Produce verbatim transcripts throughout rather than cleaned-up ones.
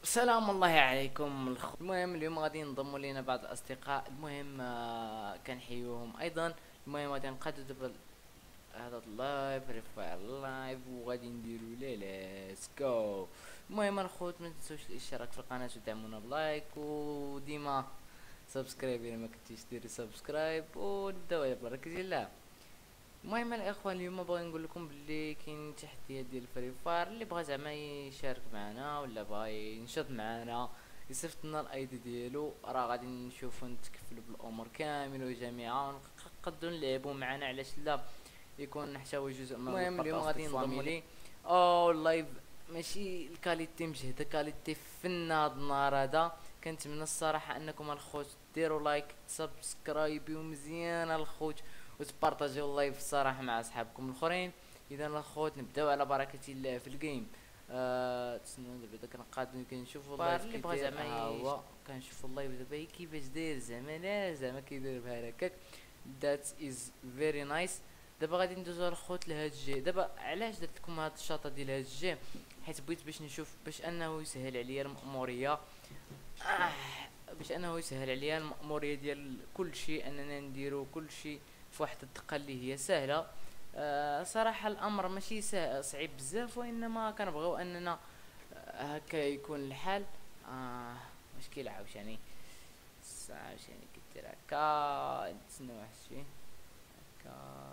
سلام الله عليكم الخ... المهم اليوم غادي ينضموا لينا بعض الاصدقاء. المهم آه، كنحيوهم ايضا. المهم غادي نقادو دابا هذا اللايف فري فاير لايف وغادي نديرو ليه ليتس جو. المهم الخوت ما تنسوش الاشتراك في القناه ودعمونا بلايك وديما سبسكرايب الا ما كنتيش ديري سبسكرايب، ونبداو على بركه الله. المهم الاخوان اليوم بغيت نقول لكم باللي كاين تحديات ديال فري فاير، اللي بغى زعما يشارك معنا ولا بغى ينشط معنا يصيفط لنا الايدي ديالو، راه غادي نشوفو نتكفلوا بالامور كامل وجميعا ونقدروا نلعبوا معنا. علاش لا؟ يكون حتى هو جزء من المهم اليوم غادي ينضموا لي او لايف. ماشي الكاليتي مجهده، كاليتي فن هاد النهار هذا. كنتمنى الصراحه انكم الخوت ديروا لايك سبسكرايبيو مزيان الخوت وتبارطاجيو اللايف الصراحه مع اصحابكم الاخرين. اذا الخوت نبداو على بركه الله في الجيم. آه تسناو دابا كنقادو كنشوفوا اللايف اللي بغى زعما ها هو كنشوفوا اللايف دابا كيفاش داير زعما لا زعما كيدير بحال هكاك. ذات از فيري نايس. دابا غادي ندوزو الخوت لهاد الجي. دابا علاش درت لكم هاد الشاطه ديال هاد الجي؟ حيت بغيت باش نشوف باش انه يسهل عليا المأموريه. آه باش انه يسهل عليا المأموريه ديال كل شيء، اننا نديرو كل شيء في واحد الدقه اللي هي سهله. آه صراحه الامر ماشي سا- صعيب بزاف، وانما كنبغيو اننا آه، هكا يكون الحال. آه مشكلة عاوتاني الساعة عاوتاني كدير هكا نتسنى واحد الشي هكا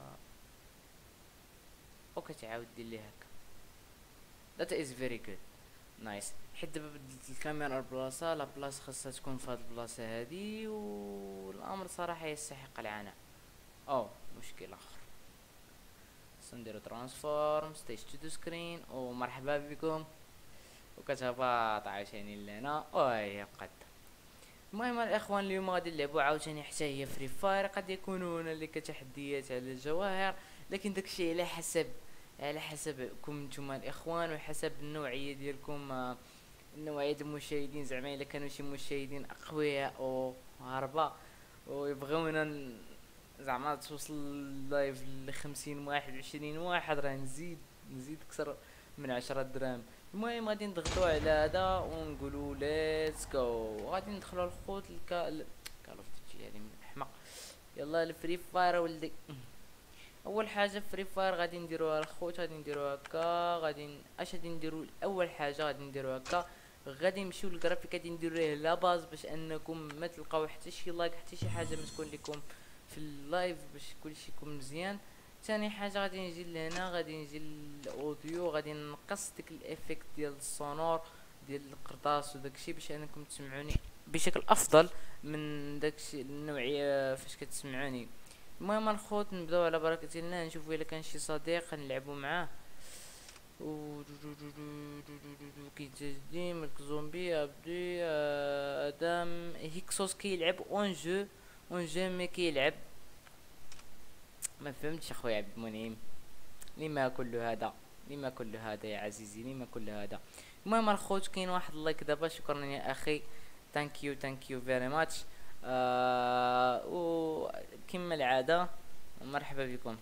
وكتعاود دير ليه هكا. that is very good nice. حيت دابا بدلت الكاميرا البلاصة، لا بلاصة خاصها تكون في هاد البلاصة هادي، والامر صراحة يستحق العناء. او مشكل اخر سنديرو ترانسفورم ستيج تو دو سكرين ومرحبا بكم وكتهبط عاوتاني لهنا وهي قد. المهم الاخوان اليوم غادي نلعبوا عاوتاني حتى هي فري فاير. قد يكونوا هنالك تحديات على الجواهر، لكن داكشي على حسب على حسبكم نتوما الاخوان وحسب النوعيه ديالكم. آه، نوعيه المشاهدين زعما الا كانوا شي مشاهدين اقوياء او هربا ويبغيونا ن- زعما توصل اللايف لخمسين واحد عشرين واحد، راه نزيد نزيد اكثر من عشرة دراهم. المهم غادي نضغطوا على هذا ونقولوا ليتس جو. غادي ندخلوا الخوت الكا كال اوف ديوتي هذه من احمق. يلا الفري فاير ولدي. اول حاجه فري فاير غادي نديروها الخوت، غادي نديرو هكا. غادي ن- اش غادي نديرو اول حاجه غادي نديرو هكا. غادي نمشيو للجرافيك غادي نديرو ليه لا باز باش انكم ما تلقاو حتى شي لايك حتى شي حاجه ما تكون لكم في اللايف باش كلشي يكون مزيان. ثاني حاجه غادي نجي لهنا، غادي نجي للاوديو، غادي نقص ديك الافكت ديال السونور ديال القرطاس وداكشي باش انكم تسمعوني بشكل افضل من داكشي النوعيه فاش كتسمعوني. المهم الخوت نبداو على بركة الله، نشوفو الا كان شي صديق نلعبو معاه. و كيتجدي ملك زومبي ابدي آه، ادم هيكسوس كيلعب اون جو اون جو مي كيلعب. ما فهمتش اخويا عبد المنعم، لما كل هذا؟ لما كل هذا يا عزيزي؟ لما كل هذا؟ المهم الخوت كاين واحد اللايك دابا، شكرا يا اخي. ثانك يو ثانك يو فيري ماتش. وكما العاده مرحبا بكم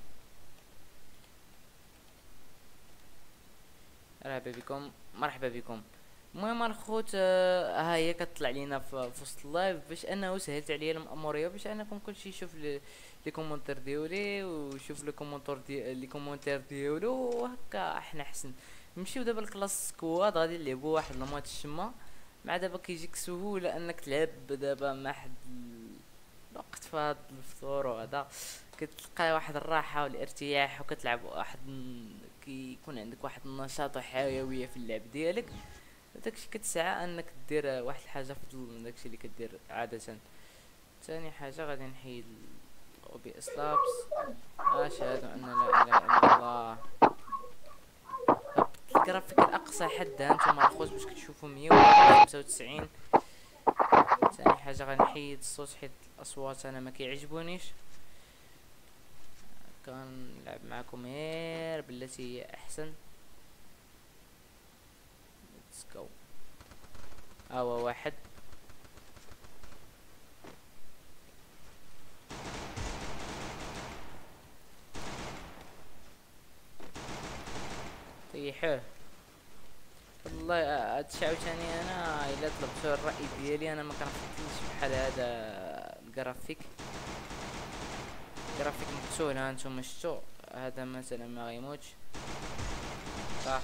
مرحبا بكم مرحبا بكم. المهم الخوت آه، ها هي كتطلع لينا في في وسط اللايف باش انه سهلت عليا المأمورية باش انكم كلشي يشوف لي لي كومونتير ديالي ويشوف لي كومونتور دي لي كومونتير ديالو، وهكا احنا حسن. نمشيو دابا لكلاس سكواد غادي نلعبوا واحد الماتش تما. مع دابا كيجيك سهولة انك تلعب دابا مع حد ال- الوقت في هاد الفطور وهذا. كتلقى واحد الراحة والارتياح وكتلعب واحد ن- كيكون عندك واحد النشاط وحيوية في اللعب ديالك. داكشي كتسعى انك دير واحد الحاجة افضل من داكشي اللي كدير عادة. ثاني حاجة غادي نحيد او بي اس لابس. اشهد ان لا اله الا الله. هبط الجرافيك الاقصى حد هانتوما الخوت باش كتشوفوا مية وخمسة وتسعين. ثاني حاجة غنحيد الصوت حيت الاصوات انا ما كيعجبونيش. كنلعب معكم غير بالتي هي احسن. ليتس جو. ها هو واحد. طيحوه والله. هاد باش عاوتاني انا الا طلبتو الراي ديالي انا ما كنفضلش بحال هذا الجرافيك. الجرافيك مقتول، ها نتوما شفتو هذا مثلا ما غيموتش صح.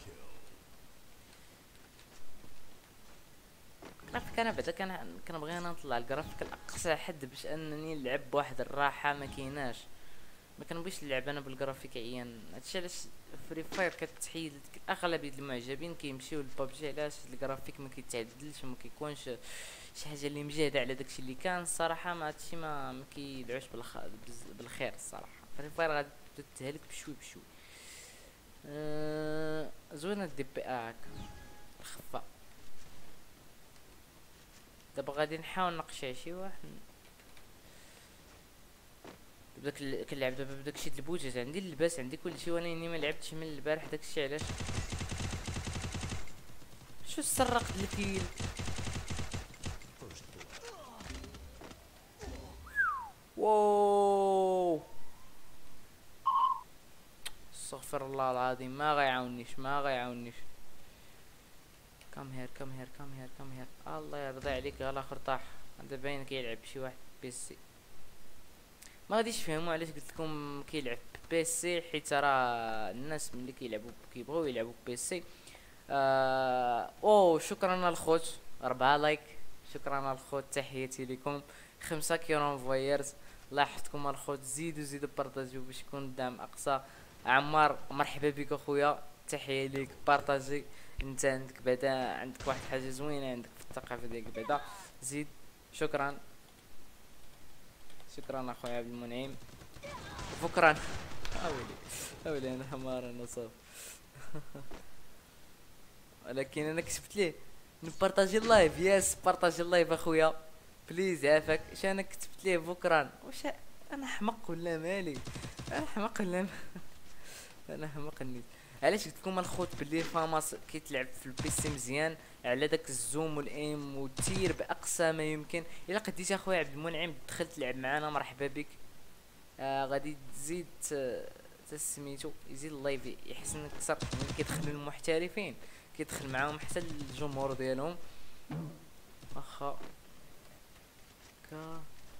الجرافيك انا بعدا كان كنبغي انا نطلع الجرافيك لاقصى حد باش انني نلعب بواحد الراحه ما كايناش. ما كنبغيش نلعب انا بالجرافيك عيان. هادشي علاش فري فاير كتحيد اغلبيه المعجبين كيمشيو للبابجي علاش الجرافيك ما كيتعدلش وما كيكونش شي حاجه اللي مجهده على داكشي اللي كان. الصراحه ما هادشي ما ما كيدعوش بالخ... بالخير الصراحه. فري فاير غادي تهلك بشوي بشوي. أه... زوينه الدي بي اك الخفا. دابا غادي نحاول نقشع شي واحد بداك ال... كنلعب دابا بداك الشيء د البوجات. عندي اللباس عندي كلشي ولكن ما لعبتش من البارح داك الشيء. علاش شو السرق الكيل واو استغفر الله العظيم ما غيعاونيش ما غيعاونيش. كم هير كم هير كم هير كم هير الله يرضي عليك غير الاخر طاح. هذا باين كيلعب شي واحد بيسي. ما غاديش تفهموا علاش قلت لكم كيلعب بيسي حيت راه الناس ملي كيلعبوا كيبغيو يلعبوا بيسي. آه اوه شكرا الخوت أربعة لايك. شكرا الخوت تحياتي لكم. خمسة كيرون فويرز الله يحفظكم الخوت. زيدوا زيدوا بارطاجيو باش يكون الدعم اقصى. عمار مرحبا بك اخويا تحيه ليك بارطاجي. انت عندك بعدا عندك واحد حاجه زوينه عندك في الثقافه ديالك بعدا زيد. شكرا شكرا اخويا عبد المنعم. شكرا اولي اولي انا حمار انا صاف. ولكن انا كتبت ليه نبارطاجي اللايف. ياس بارطاجي اللايف اخويا بليز عافاك. اش انا كتبت ليه بكرا واش انا حمق ولا مالي؟ انا حمق ولا انا حمق نيت. علاش قلت لكم الخوت باللي فاماس كيتلعب في البيسي مزيان على داك الزوم والايم والتير باقصى ما يمكن. الا قديتي اخويا عبد المنعم دخل تلعب معنا مرحبا بك. آه غادي تزيد تسميتو يزيد اللايف يحسن اكثر ملي كيدخل المحترفين كيدخل معاهم حتى الجمهور ديالهم. واخا كا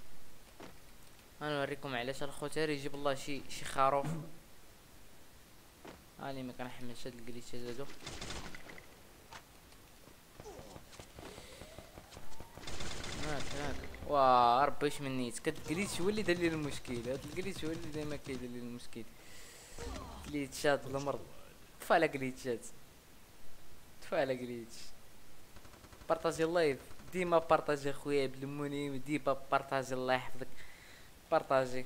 غنوريكم علاش الخوت غير يجيب الله شي شي خروف. هاني ما كنحملش هاد الجليتشات هادو. هاك هاك وا ربي اش من نيت كد الجليتش هو اللي دار لي المشكل. هاد الجليتش هو اللي ديما كيدير لي المشكل. جليتشات المرض طفى على جليتشات طفى على جليتش. بارطاجي اللايف ديما بارطاجي اخويا بالموني ديما بارطاجي الله يحفظك بارطاجي.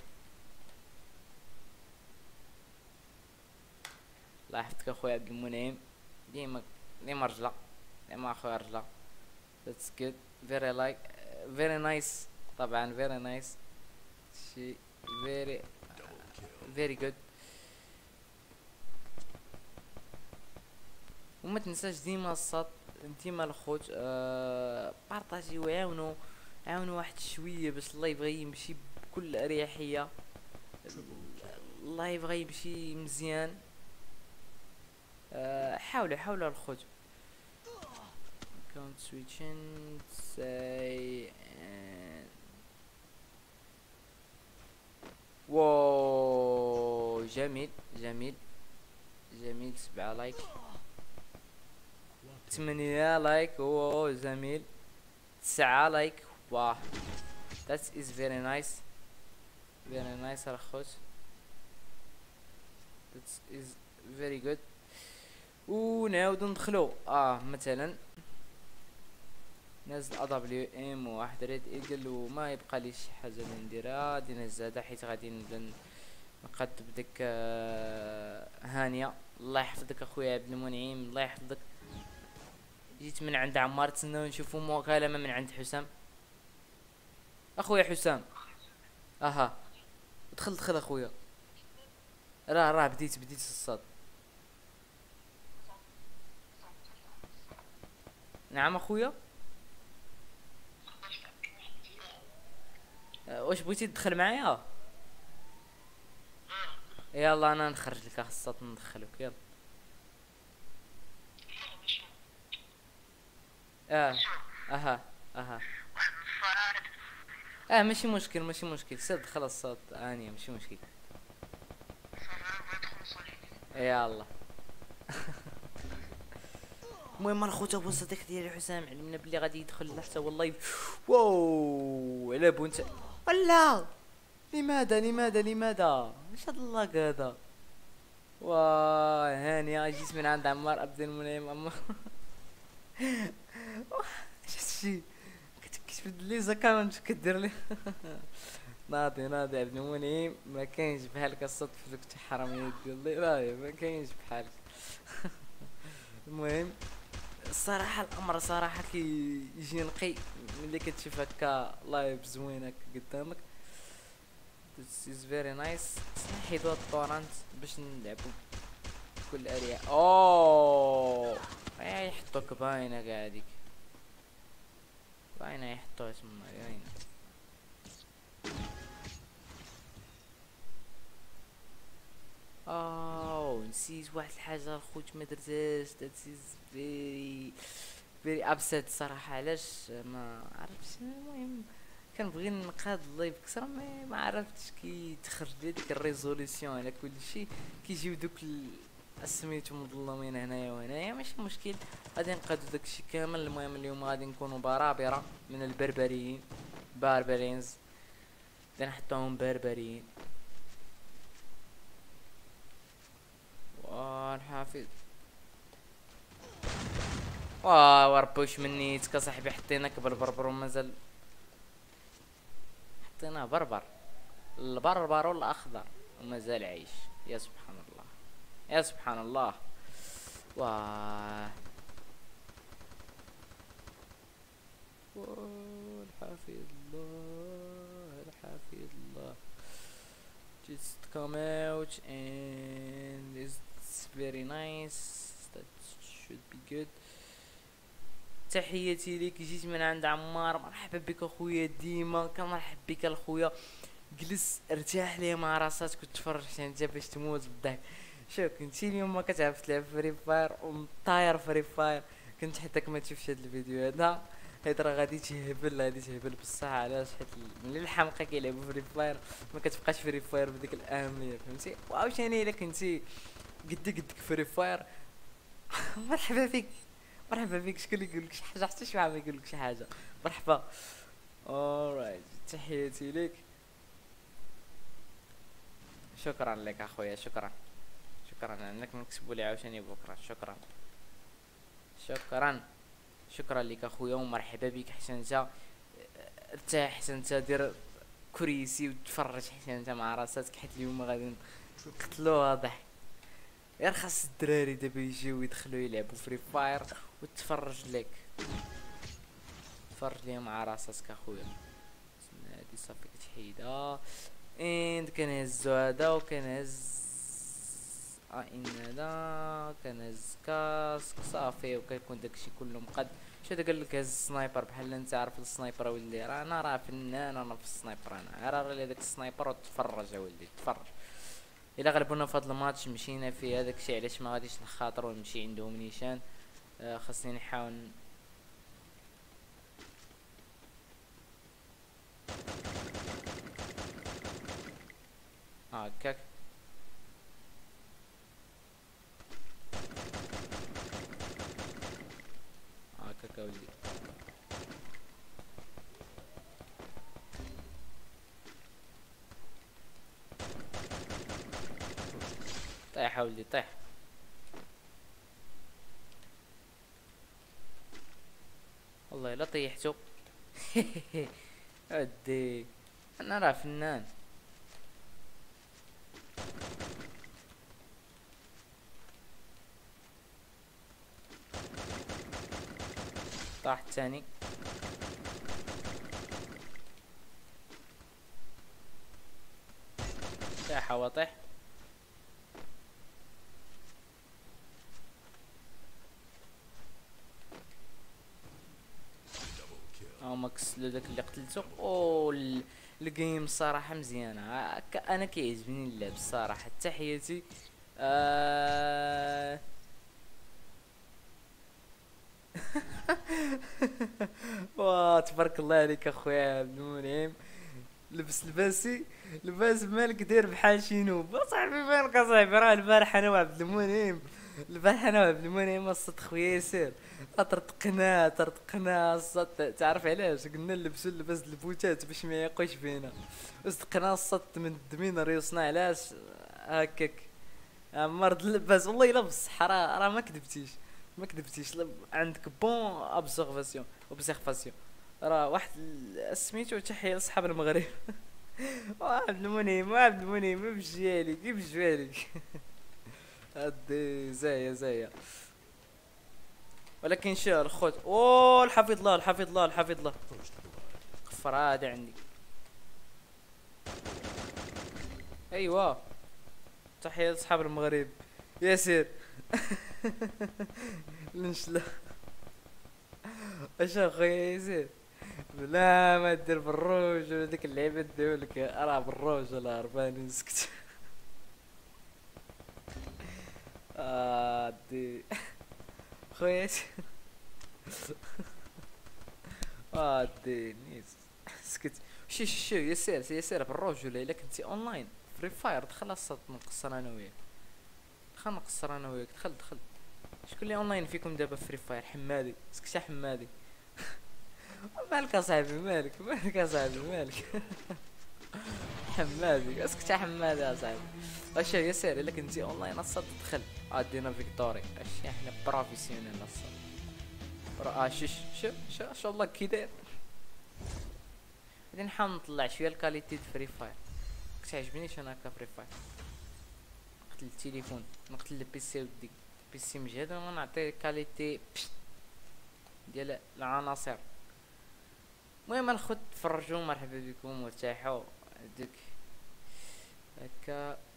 الله يحفظك اخويا عبد المنعم ديما ديما رجله ديما اخويا رجله. that's good very like very nice طبعا very nice شي very very good. وما تنساش ديما الصوت ديما الخوت آه بارطاجي وعاونوا عاونوا واحد شويه باش الله يبغي يمشي بكل اريحيه. الله يبغي يمشي مزيان. أه حاولوا حاولوا الخوت count switching say and واو جميل جميل جميل. سبعة لايك ثمانية لايك واو جميل. تسعة لايك واه that is very nice very nice الخوت that is very good. ونعاودو ندخلو اه مثلا نازل ا دبليو ام وواحد ريد ايجل وما يبقى لي شي حاجه اللي نديرها. غادي نهز هذا حيت غادي نبدا نقاد بديك آه هانيه. الله يحفظك اخويا عبد المنعم الله يحفظك. جيت من عند عمار تسناو نشوفو مكالمه من عند حسام اخويا حسام. اها دخل دخل اخويا راه راه بديت بديت الصاد. نعم اخويا واش بغيتي تدخل معايا؟ يلا انا نخرج لك خاصة ندخلك يلا. اه شوف اها اها. واحد الصاد. اه ماشي مشكل ماشي مشكل، سد خلاص صوت انية ماشي مشكل. صافي بغيت نخلصو عليك. يلا. المهم الخوت هو الصديق ديالي حسام علمنا بلي غادي يدخل حتى هو اللايف. واو على بونت. ولا لماذا لماذا لماذا ايش هاد اللاق هذا؟ واه هانية جيت من عند عمار عبد المنعم عمار. ايش هادشي؟ كتكتب لي زكاونت كدير لي. ناضي ناضي عبد المنعم، ما كاينش بحالك الصدفة فيك حرامية ديال الله، لا ما كاينش بحالك. المهم الصراحة الأمر صراحة كيجي نقي ملي كتشوف هكا لايف زوين هكا قدامك. This is very nice. حيدو هاد الطورانت باش نلعبو بكل أريحية. اوه اي يحطوك باينة كاع هاديك، باينة يحطوها تما باينة. اوه نسيت واحد الحاجة الخوت ما درتهاش. that is very very upset صراحة. علاش ما عرفتش. المهم كنبغي نقاد اللايف كثر ما ما عرفتش كي تخرج لي ديك الريزوليسيون على كل شيء. كيجيو دوك ال- سميتو مظلمين هنايا وهنايا. ماشي مشكل غادي نقادو داكشي كامل. المهم اليوم غادي نكونوا برابرة من البربريين، باربرينز. غادي نحطوهم بربريين. والحافظ واه وربوش منيتك صاحبي. حطيناك بالبربر ومازال حطيناه بربر، البربر والاخضر ومازال عايش. يا سبحان الله يا سبحان الله. واه واه الحافظ الله الحافظ الله. just come out and it's very nice. that should be good. تحياتي ليك، جيت من عند عمار. مرحبا بك اخويا، ديما كنرحب بك اخويا. جلس ارتاح لي مع راساتك وتفرج حتى انت باش تموت بالضحك. شوف كنتي اليوم ما كتعرف تلعب فري فاير ومطاير فري فاير، كنت حتىك ما تشوفش هاد الفيديو هذا. حيت راه غادي تهبل غادي تهبل بصح. علاش؟ حيت ملي الحمقى كيلعبوا فري فاير ما كتبقاش فري فاير بديك الاهميه، فهمتي؟ وعاوتاني الا كنتي قدي قدك فري فاير. مرحبا بك مرحبا بك. شكون اللي يقول لك شي حاجه؟ حتى شي واحد ما يقول لك شي حاجه. مرحبا. اورايت تحياتي ليك. شكرا لك اخويا، شكرا شكرا انك نكسبوا لي عاوتاني بكره. شكرا شكرا شكرا لك اخويا ومرحبا بك. حتى انت ارتاح، حتى انت دير كريسي وتفرج حتى انت مع راساتك. حيت اليوم غادي نقتلوها ضحك. غير خاص الدراري دابا يجيو يدخلوا يلعبوا فري فاير وتفرج لك. تفرج ليهم مع راساتك اخويا. هادي صافي كتحيدها. اند كنهزو هذا وكنهز اه ان هذا كنهز كاسك صافي وكيكون داكشي كله مقد. شو هذا قال لك هز السنايبر بحال انت عارف السنايبر ولدي. راه انا راه فنان انا في السنايبر. انا راه لي داك السنايبر وتفرج يا ولدي تفرج. الا غلبونا في هذا الماتش مشينا فيه. هذاك الشيء علاش ما غاديش نخاطر ونمشي عندهم نيشان. آه خاصني نحاول. اه هكاك. اه هكاك ولدي. طيح ولدي طيح. والله لا طيحتو. ودي انا راه فنان. طاح الثاني. طيح هو طيح. او ماكس داك اللي قتلته. او ال- الجيم الصراحه مزيانه. هكا انا كيعجبني اللعب الصراحه. تحياتي. آه واه تبارك الله عليك اخويا عبد المنعم. لبس لباسي لباس مالك داير بحال شي نوب اصاحبي. مالك اصاحبي؟ راه البارح انا وعبد المنعم، البارح انا وعبد المنعم الصد خويا ياسر طرطقنا طرطقنا الصد. تعرف علاش؟ قلنا نلبسو اللباس د البوتات باش ما يقوش فينا، وصدقنا الصد من الدمين ريوسنا. علاش هكاك مرض اللباس؟ والله الا بصح راه راه ما كذبتيش ما كذبتيش. لا- عندك بون ابزورفاسيون اوبزيرفاسيون. راه واحد ال- سميتو تحية لصحاب المغرب. عبد المنعم عبد المنعم بجيالي كيف بجوالي. هادي زايا زايا. ولكن شو الخوت؟ اوه الحفظ الله الحفظ الله الحفظ الله. قفر هذا عندي. ايوا تحية لصحاب المغرب. ياسر. نشلا. اش اخويا ياسر؟ لا ما دير بالروج ولا ديك اللعيبه ديولك راه بالروج ولا هربان نسكت. آه دي خويا ياسر. اه دي نيس سكت. شي شي شي ياسر ياسر بالروج ولا الا كنتي اونلاين فري فاير دخل الصوت نقصر انا وياك. دخل نقصر انا وياك دخل دخل. شكون اللي اونلاين فيكم دابا فري فاير؟ حمادي سكت يا حمادي. مالك اصاحبي مالك مالك اصاحبي مالك. حمادي اسكت يا حمادي يا صاحبي. اش ياسر الا كنتي اونلاين الصاد تدخل عادينا فيكتوري. اش احنا بروفيسيونيل الصاد. اه شش شو شو ان شاء الله كي داير. غادي نحاول نطلع شويه الكاليتي د فري فاير. كتعجبنيش انا هكا فري فاير. نقتل التليفون نقتل البيسي ودي بيسي مجهد ونعطي كاليتي ديال العناصر. المهم الخوت تفرجوا مرحبا بكم وارتاحوا هادوك هكا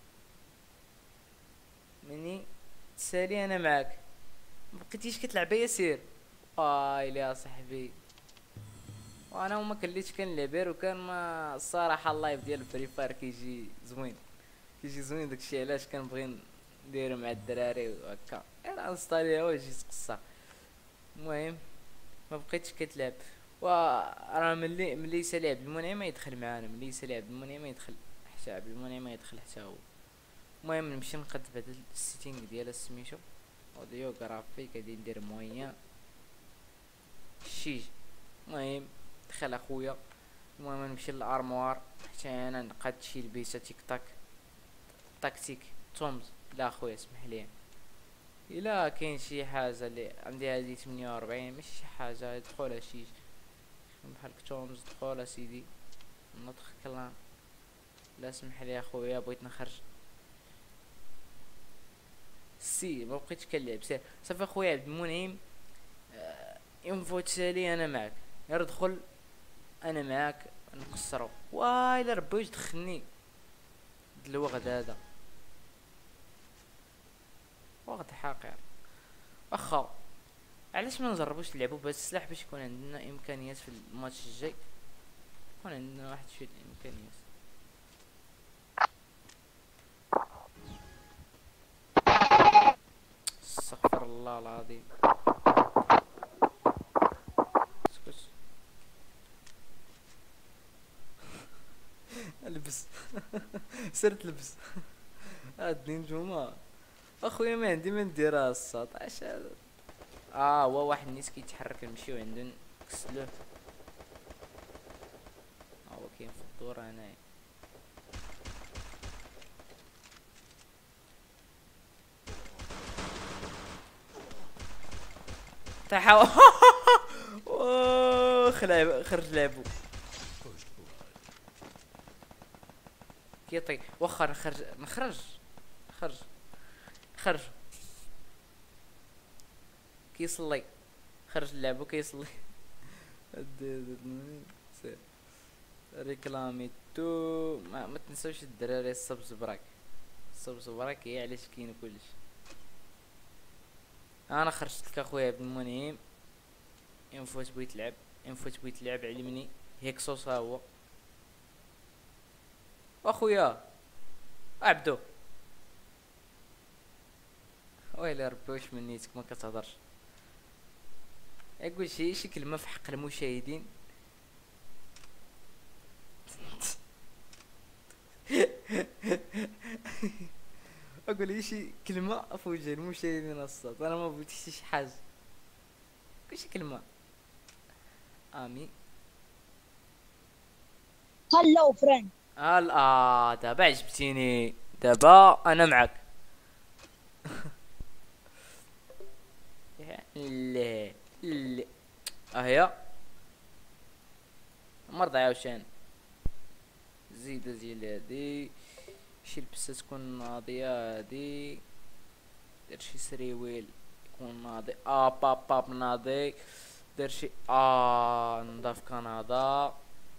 مني تسالي انا معاك. مبقيتيش كتلعب ياسير؟ اي لا صاحبي وانا وما كليتش كنلعب غير وكان ما الصراحه اللايف ديال فري فاير كيجي زوين كيجي زوين داكشي علاش كنبغي نديرو مع الدراري وهكا غير انستاليها وجي تقصى. المهم ما بقيتش كتلعب و راه ملي ملي سالي عبد المنعم ما يدخل معانا. ملي سالي عبد المنعم ما يدخل حتى عبد المنعم ما يدخل حتى هو. المهم نمشي نقد بعد السيتينغ ديال سميتو اوديو غرافيك غادي ندير موين شيج. المهم دخل اخويا. المهم نمشي للارموار حتى انا نقاد شي لبيسه تيك تاك تاكتيك تومز. لا اخويا اسمح لي الا كاين شي حاجه اللي عندي هذه ثمانية وأربعين ماشي شي حاجه دخلها شي بحال تومز دخل سيدي نطخ كلام. لا اسمح لي اخويا بغيت نخرج سي ما بقيتش كنلعب سير صافي اخويا عبد المنعم. آه يوم فوت سالي انا معاك غير دخل انا معاك نقصرو. واي الا ربي واش دخلني الوغد هذا وغد حقير. واخا علاش ما نجربوش نلعبو بهذا السلاح باش يكون عندنا امكانيات في الماتش الجاي يكون عندنا واحد شويه الامكانيات. استغفر الله العظيم. اسكت. البس. سرت لبس. هادي نتوما اخويا ما عندي ما نديرها الصاط اش هذا. اه هو واحد النيس كيتحرك نمشيو عندو نكسلوه. ها هو كاين في الدور هنايا. تحاول. خلع خرج لعبو كيطي. واخا نخرج نخرج خرج خرج كيصلي خرج لعبو كيصلي. سير ريكلامي تو ما, ما تنسوش الدراري السبز براك. السبز براك هي علاش كاين كلشي. انا خرجت لك اخويا عبد المنعم. يوم فوت بغيت لعب يوم فوت بغيت لعب علمني هيك صوص ها هو واخويا عبدو. ويلي ربي واش من نيتك ما كتهضرش. اقول شي شي كلمة في حق المشاهدين. اقول لي شي كلمة في وجه المشاهدين الصوت، انا ما بغيتش شي حاجة. قول شي كلمة. امي. هلو فريند. هل اه دابا عجبتيني، دابا انا معك. لا لا اهي مرضى عاوشان. زيد ديال هادي، شي لبسة تكون ناضية هادي، دير شي سريويل يكون ناضي، اه باب باب ناضي، دير شي اه نضاف كندا،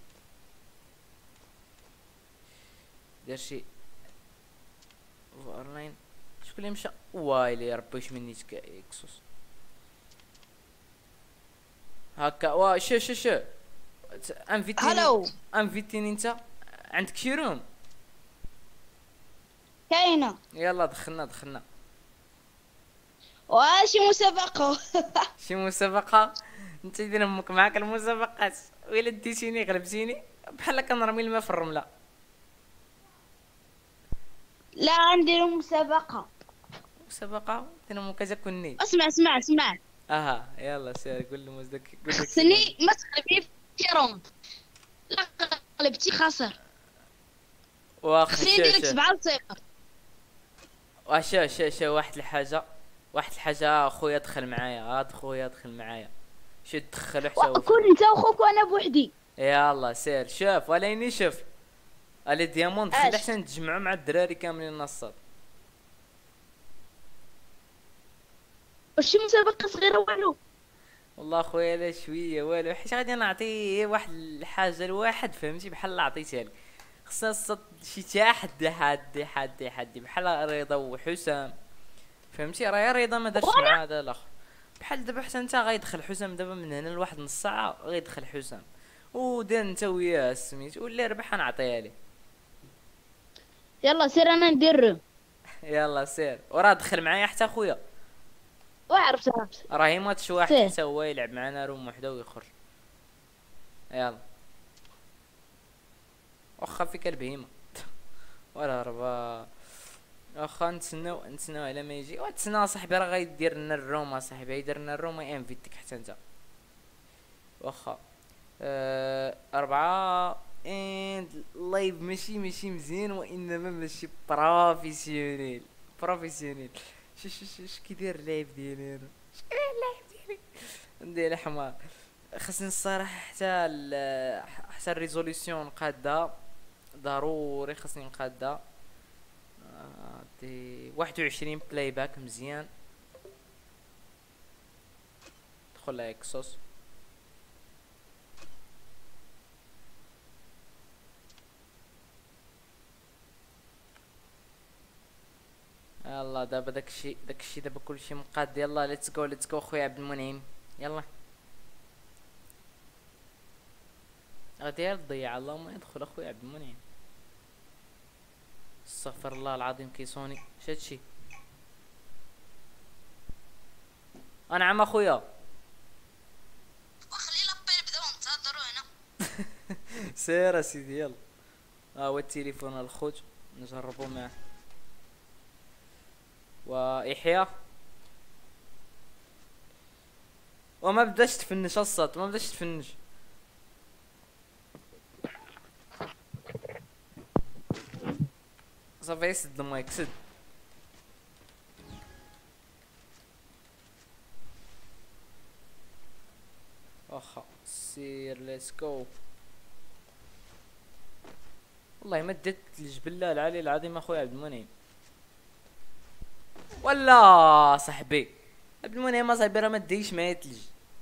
دير شي فارلاين. شكون اللي مشى؟ وايلي ربي واش مني تكاكسوس هكا. وا شو شو شو انفيتيني. هلو. انفيتيني انت عندك شي روم؟ كاينة. يلا دخلنا دخلنا. واشي مسابقة. شي مسابقة؟ انت يدير امك معاك المسابقات، ويلا ديتيني غلبتيني بحال كنرمي الماء في الرملة. لا عندي مسابقة. مسابقة دير امك تكوني. اسمع اسمع اسمع. اها يلا سير قول له مزدك قول لك خصني ما تغلبني في روند. لا غلبتي خاسر. واخا خصني شو نديرك شو سبعة صفر. واشا شا شا واحد الحاجة، واحد الحاجة خويا دخل معايا، هاد خويا دخل معايا، شو تدخل حتى هو. كون انت وخوك وانا بوحدي. يلا سير شوف وليني شوف. الي دياموند خلي اش حتى نتجمعوا مع الدراري كاملين نصات. واش مسابقة صغيرة والو. والله خويا لا شويه والو، حيت غادي نعطي واحد الحاجه لواحد فهمتي بحال اللي عطيتها لك. خصنا الصط شي تحدي حدي حدي حدي بحال رضا وحسام فهمتي. راهي رضا ما دارش وانا مع هذا الاخر. بحال دابا حتى انت غيدخل حسام دابا من هنا لواحد نص ساعه غيدخل حسام، ودير انت وياه سميت واللي ربح نعطيها ليه. يلا سير انا ندير. يلا سير وراه دخل معايا حتى خويا. وعرفت عرفت. راهي ماتش واحد سير. حتى هو يلعب معنا روم وحده ويخرج. يلا واخا فيك البهيمه. ولا ربا واخا نتسناو نتسناو على ما يجي، وتسنى صاحبي راه غيدير لنا الروم صاحبي، يدير لنا الروم وينفيتيك حتى انت. واخا أه أربعة اند لايف ماشي ماشي مزيان وانما ماشي بروفيسيونيل. بروفيسيونيل شو شو شو اش كيدير اللايف ديالي انا، اش كيدير اللايف ديالي ندير الحمار. خاصني الصراحه حتى ال- حتى الريزوليسيون نقادها ضروري، خاصني نقادها. آه، دي واحد وعشرين بلاي باك مزيان. دخل لها اكسوس. يلا دابا داكشي داكشي دابا كلشي مقاد. يلا ليتس جو ليتس جو خويا عبد المنعم. يلا غادي تضيع اللهم يدخل اخويا عبد المنعم. استغفر الله العظيم كيصوني اش هادشي. انا عم اخويا. وخلي لابيل بداو نتهضروا هنا. سير اسيدي يلا. ها هو التليفون الخوت نجربو معاه. ويحيى وما بداش تفنش الصوت ما بداش تفنش. صافي سد المايك سد. واخا سير ليتس جو. والله ما ديت الجبله العالي العظيم اخويا عبد المنعم. ولا صاحبي عبد المنعم اصاحبي راه ما دايش معايا تلج.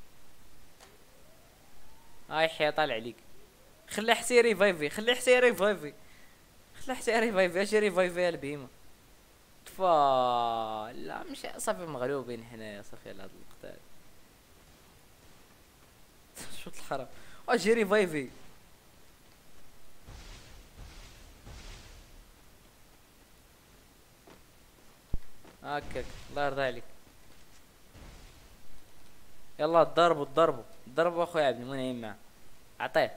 هاي حيا طالع عليك. خلي حتى ريفايفي خلي حتى ريفايفي خلي حتى ريفايفي اش ريفايفي البهيمه. تفا لا مش صافي مغلوبين حنايا صافي على هاد القتال. شوط الخرا اجي ريفايفي. هكاك الله يرضى عليك. يلا ضربوا ضربوا ضربوا اخويا عبد المنعم معاه. عطيه.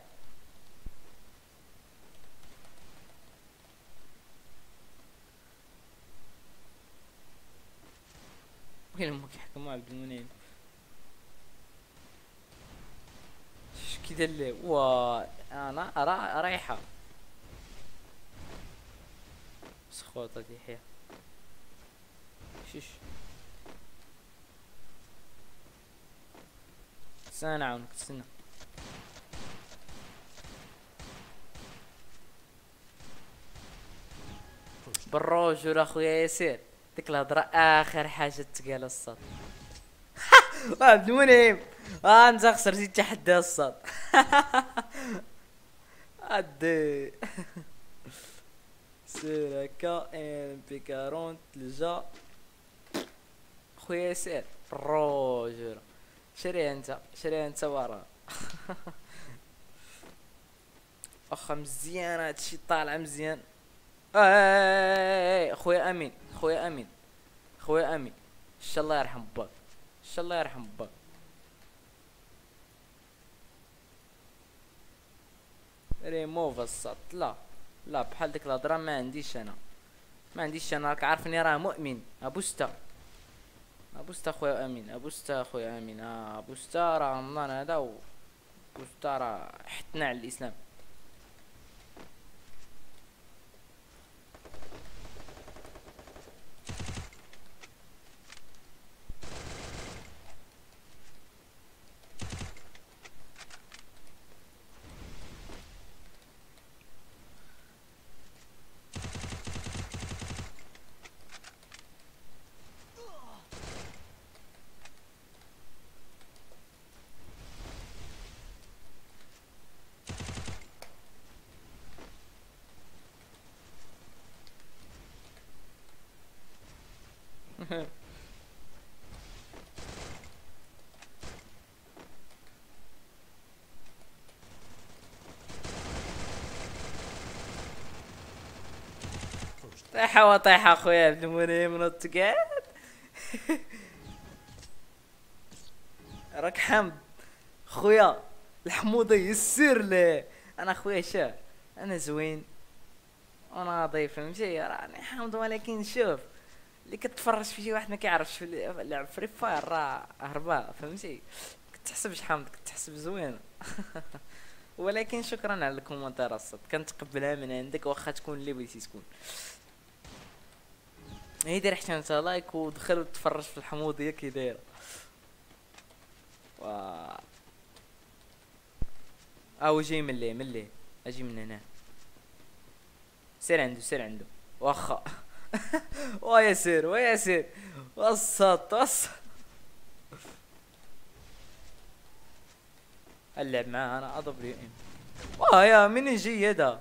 وين هما كيحكموا عبد المنعم؟ اش كي دار ليه؟ وا انا راه رايحه سخوطه دي حياه. شيش استنى نعاونك استنى. بالرجل اخويا ياسر ديك الهضره اخر حاجه تقال الصاد. عبد المنعم اه انت خسرتي تحدي الصاد. ادي سير هكا ام بي أربعين تلجا خويا ياسر بالرجل. شريها انت شريها انت ورا. واخا مزيان هادشي طالع مزيان. اي خويا امين خويا امين خويا امين ان شاء الله يرحم باك ان شاء الله يرحم باك. ريموف السط لا لا بحال ديك الهضره ما عنديش انا ما عنديش انا راك عارفني راه مؤمن. ابوستا ابوستا خويا امين ابوستا خويا امين اه ابوستا راه رمضان هذا و ابوستا راه حثنا على الاسلام. طيحة وطيحة اخويا عبد المنعم نط قاعد. راك حامد خويا الحموضة يسر ليه. انا خويا شاه انا زوين وانا ضيف فهمتي راني حامض ولكن شوف اللي كتفرج في شي واحد ما كيعرفش في لعب فري فاير راه هربا فهمتي كتحسبش حامض كتحسب زوين. ولكن شكرا على الكومنتار الصد كنتقبلها من عندك واخا تكون اللي بغيتي تكون. هي دير حتى انت لايك ودخل وتفرج في الحموضيه كي دايره. و او جاي من ليه من ليه اجي من هنا سير عنده سير عنده واخا. ويا سير ويا سير وسط وسط اللعب معاه انا ادبليو ام. واه يا منين جاي هذا؟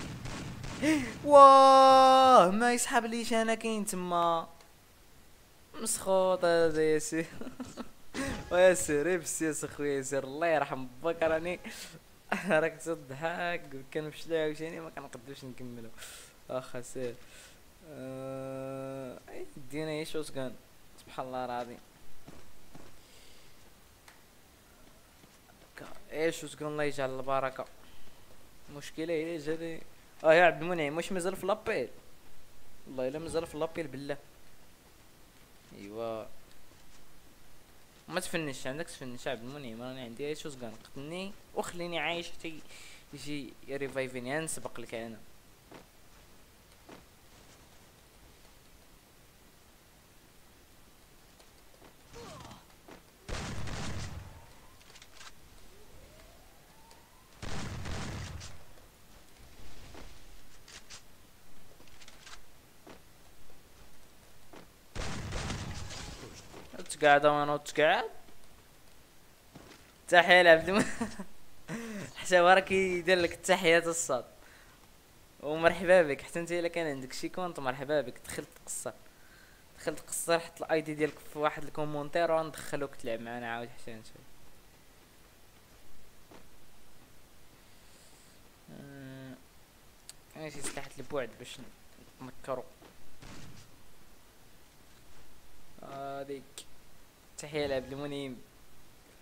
واه ما يسحب ليش انا كاين تما مسخوط هذا ياسر. ويا سير ابس يا خويا ياسر الله يرحم باك راني راك تضحك كنمشي لها عاوتاني ما كنقدرش نكملو. واخا سير أه... دينا هي شوتغان سبحان الله العظيم. ايه شوتغان الله يجعل البركه. المشكله هي جالي اه يا عبد المنعم واش مازال في لابيل؟ والله الا مازال في لابيل بالله. ايوا ما تفنش عندك تفنش عبد المنعم راني عندي غير شوتغان قتلني وخليني عايش حتى يجي ريفايفيني نسبق لك انا. تقعد وانا تقعد تحية لعبد الم... حتى هو راه كيدير لك التحيات الصاد ومرحبا بك حتى انت الا كان عندك شي كونط مرحبا بك دخل تقصر دخل تقصر حط الاي دي ديالك في واحد الكومونتير وندخلوك تلعب معنا عاود حتى انت. كاين شي سلاحات البعد باش نتنكرو هاديك. تحية لعبد المنعم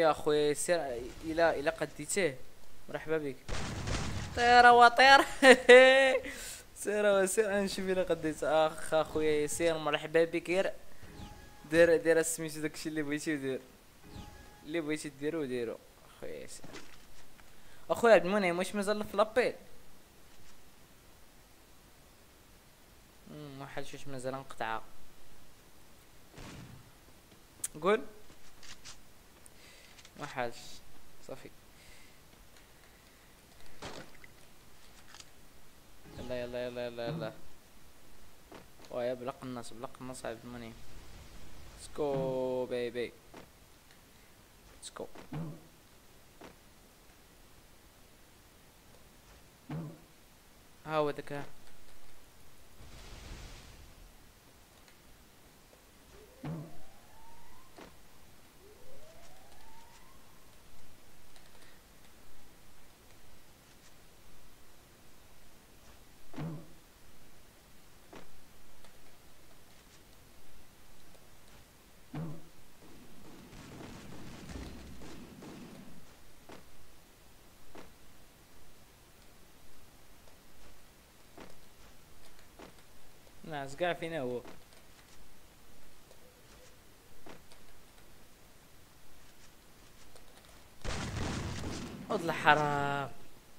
اخويا اخويا سير الى الى قديتيه. مرحبا بك. طير وطير. سير وسير نشوف الى قديت اخ اخويا ياسير. مرحبا بك. غير دير دير سميتو داكشي اللي بغيتي ودير اللي بغيتي ديرو ديرو اخويا ياسير. اخويا عبد المنعم واش مازال في لابيل؟ ما حالش واش مازال نقطعها. قول ما حالش صافي. يلا يلا يلا يلا يلا. ويا بلا قناص بلا قناص عبد المنعم. سكو بيبي سكو. ها هو داك. ها ناعس كاع فينا هو. ود الحرام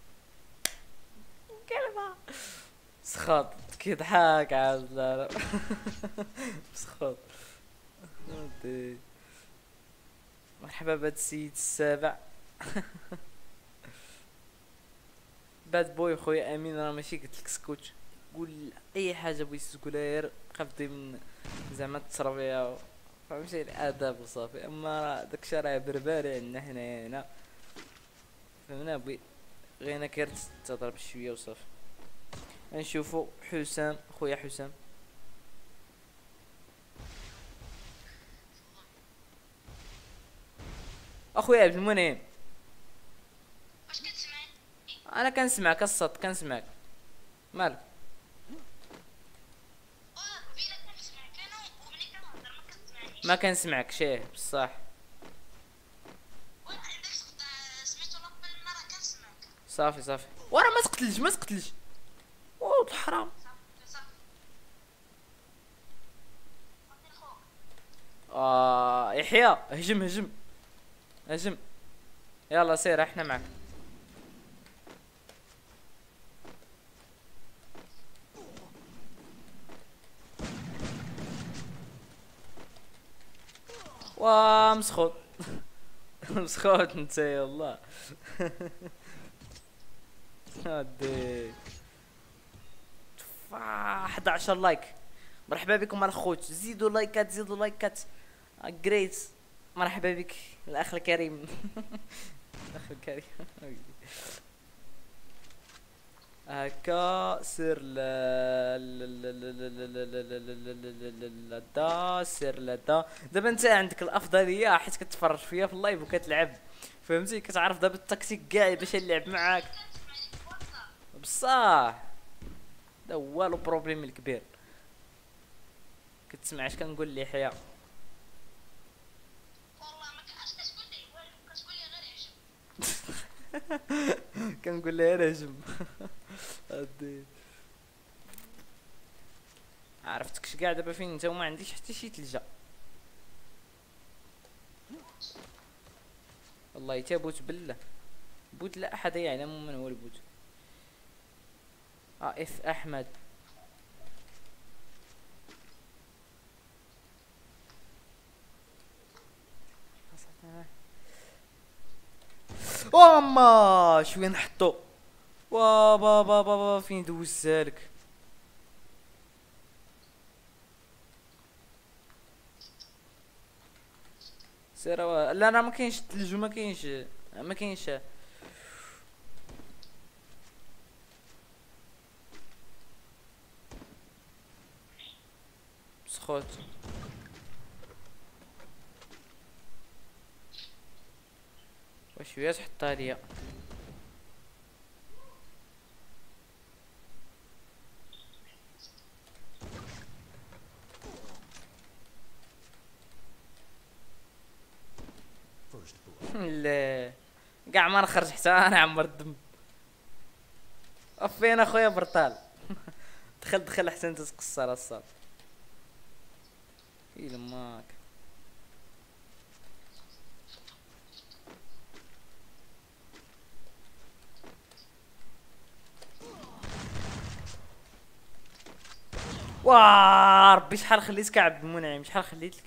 كلمة سخاط كيضحك عاد. لا لا سخاط. ودي مرحبا بهاد السيد السابع. باد بوي خويا امين راه ماشي قلتلك سكوت. قول اي حاجه بغيتي تقولها غير قفضي من زعما التربيه فهمتي الاداب وصافي. اما راه داكشي راه بربري عندنا حنايا هنا فهمنا بغي غينا كير تضرب شويه وصافي. نشوفو حسام خويا حسام. اخويا عبد المنعم واش كتسمعني؟ انا كنسمعك الصوت كنسمعك. مالك؟ اه قبيله كنسمعك انا وملي كنهضر ما كتسمعنيش. ما كنسمعك شيه بصح. وانا عندك سميتو لابيل ما راه كنسمعك. صافي صافي ورا ما تقتلش ما تقتلش. ولد الحرام. صافي صافي. عطي خوك. آه يحيى هجم هجم هجم. يلا سير احنا معك. وا مسخوط. مسخوط انت يلا. هادي احد عشر لايك. مرحبا بكم الاخوت. زيدوا لايكات زيدوا لايكات. جريت مرحبا بك الاخ الكريم. الاخ الكريم. هكا سير لدا سير لدا. دابا انت عندك الافضليه حيت كتفرج فيا في اللايف وكتلعب فهمتي. كتعرف دابا التكتيك كاع باش نلعب معاك بصح. دا هو البروبليم الكبير. كتسمعش كنقول لي حياه. والله ما كاش كتقول لي والو كتقول لي غير عجب. كنقول لها غير هجم. هادي عرفتكش كاع دابا فين انت وما عنديش حتى شي تلجا. والله تا بوت بالله بوت لا احد يعلم من هو البوت. اه اف احمد. واما شويه نحطو. وا بابا بابا فين دوزها لك. سير وا- لا لا ما كاينش الثلج وما كاينش ما كاينش. سخوت وشويه تحطها ليا. First blood. لا كاع ما نخرج حتى انا عمر الدم. فين اخويا برطال؟ دخل دخل حتى انت تقصر الصاد الى ماك. واه ربي شحال خليتك عبد المنعم، شحال خليتك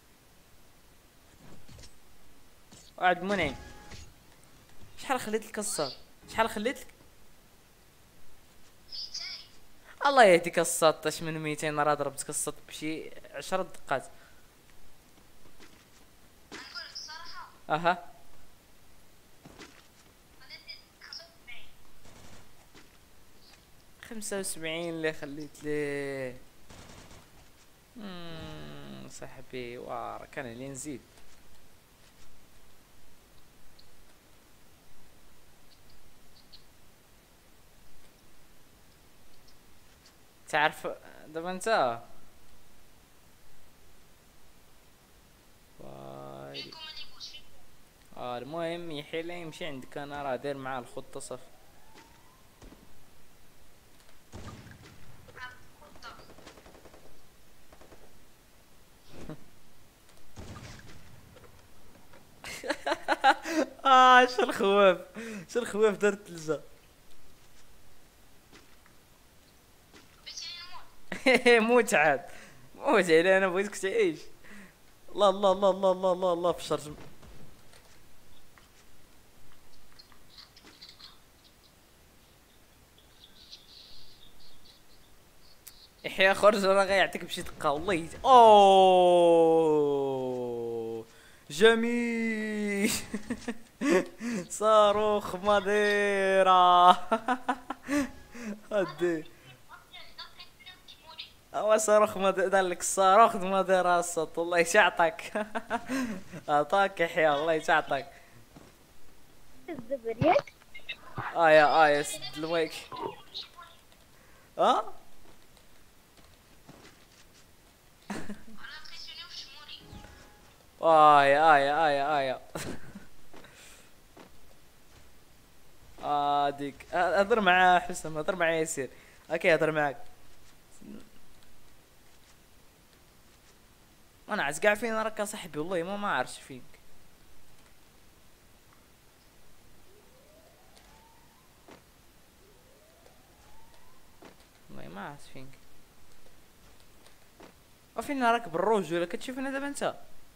عبد المنعم، شحال خليت لك الصاد، شحال خليت لك؟ الله يهديك الصاد، طاش من ميتين راه ضربتك الصاد بشي عشر دقات. نقول لك الصراحة اها خليتني خمسة وسبعين. خمسة وسبعين اللي خليت ليه. مم، صاحبي واه كان علي نزيد. تعرف دابا انت واي. فيكم اللي يبوس فيكم. اه المهم يحيى لا يمشي عندك انا راه داير معاه الخطة صافي. عبد الخطة. اه شو الخواف، شو الخواف دار التلجة. بيتي نموت. موت عاد، موت علي انا بغيتك تعيش. الله الله الله الله الله الله الله في الشرج. يحيى خرج راه غيعطيك بشي دقة والله يت... اوه جميل. صاروخ ماديرا. هادي هو صاروخ ماديرا، دار لك الصاروخ ماديرا الصوت والله يشعطك. عطاك يحيى الله يشعطك. الزبريات اه يا اه يا سد المايك. اه انا تخيسوني وشموني. اه يا اه يا اه يا اه يا اه ديك هضر مع حسام، هضر مع ياسير. اوكي هضر معاك. انا عز كاع فين راك يا صاحبي والله ما ما عارفش فينك، والله ما عارف فينك. وفين راك بالروج ولا كتشوفنا دابا انت؟ لا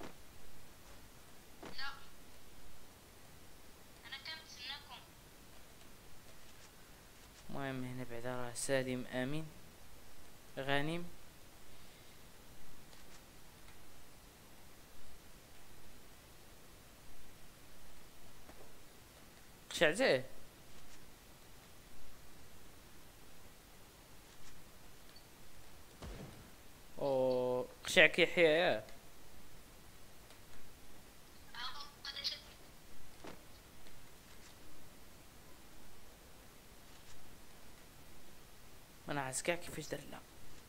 انا كنتسناكم. المهم هنا بعدا راه سالم امين غانم. قشعتيه او قشعك يحيى ياه. ما انا عايز كاع كيفاش دار لا.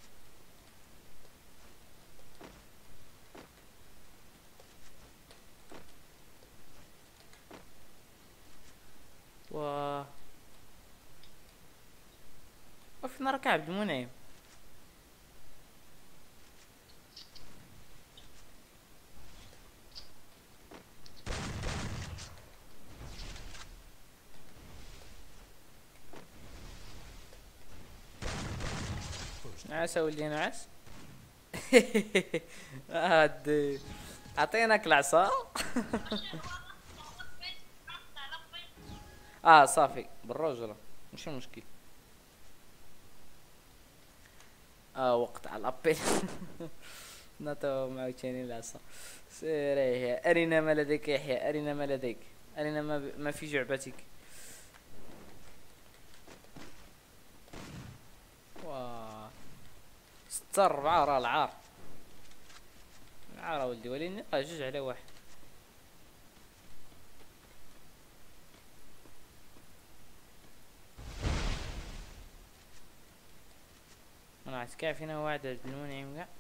واه وفين راك عبد المنعم؟ نعاس ولي نعاس. هاد عطيناك العصا. اه صافي بالرجلة ماشي مشكل. اه وقت على الابيل. ناتو معاوتاني العصا. سير يا يحيى ارنا ما لديك، يا يحيى ارنا ما لديك، ارنا ما, ب... ما في جعبتك. واه ستة أربعة راه العار، العار ولدي وليني راه جوج على واحد. انا عاد كاع فينا واحد عبد المنعم كاع.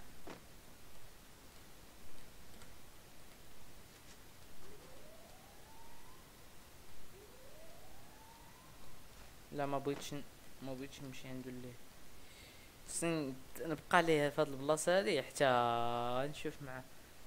لا ما بغيتش ن- ما بغيتش نمشي عنده الليل، خصني نبقى ليه في هاد البلاصه هادي حتى نشوف معاه.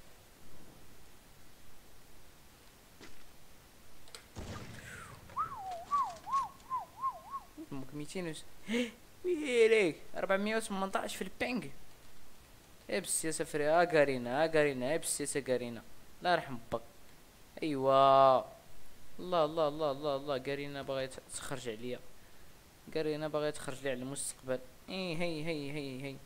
امك ميتين وس ويليك أربعمية وثمنطاش في البينج. ابس يا سفري، ها قارينا ها قارينا، ابس يا سكارينا، الله يرحم باك. ايوا الله الله الله الله الله، قارينا باغي تخرج عليا، قارينا باغي تخرج لي على المستقبل. اي هي هي هي هي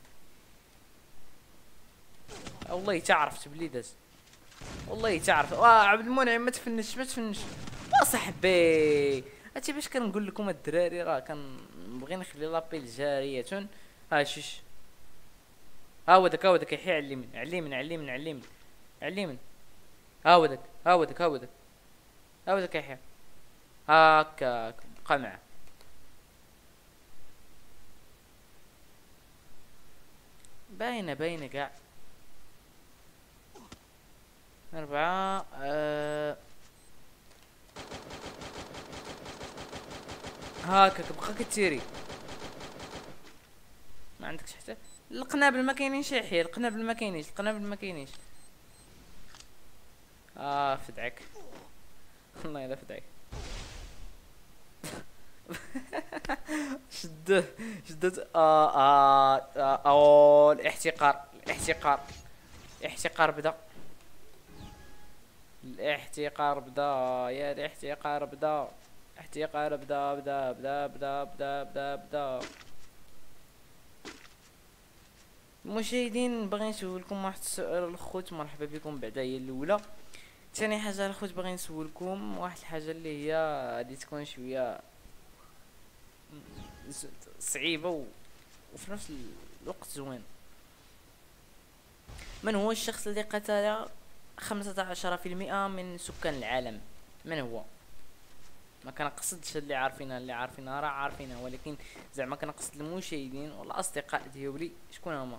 والله تعرفت بلي داز، والله تعرف. واه عبد المنعم ما تفنش ما تفنش اصاحبي. هاتي باش كنقول لكم الدراري راه كنبغي نخلي لابيل جارية. ها شوش، ها هو داك ها هو داك يحيى على اليمين على اليمين على اليمين على اليمين على اليمين. ها هو داك ها هو داك ها هو داك ها هو داك يحيى، هاكاك بقى معاه. باينة باينة كاع. أربعة آه هاكاك بقى كتيري، ما عندكش حتى القنابل ما كاينينش يحيى، القنابل ما كاينينش القنابل ما كاينينش. اه فدعك والله الا فدعك. شدوه شدوه آه آه آه أوه الاحتقار الاحتقار الاحتقار بدا، الاحتقار بدا، يا الاحتقار بدا، احتقار بدا بدا بدا بدا بدا بدا بدا. المشاهدين باغي نسولكم واحد السؤال الخوت، مرحبا بكم بعدا هي الاولى. ثاني حاجه الخوت باغي نسولكم واحد الحاجه اللي هي غادي تكون شويه ز- صعيبه و... وفي نفس الوقت زوين. من هو الشخص الذي قتل خمسة عشر في المئة من سكان العالم؟ من هو؟ ما كنقصدش اللي عارفينها، اللي عارفينها راه عارفينها، ولكن زعما كنقصد المشاهدين والاصدقاء ديالي شكون هما.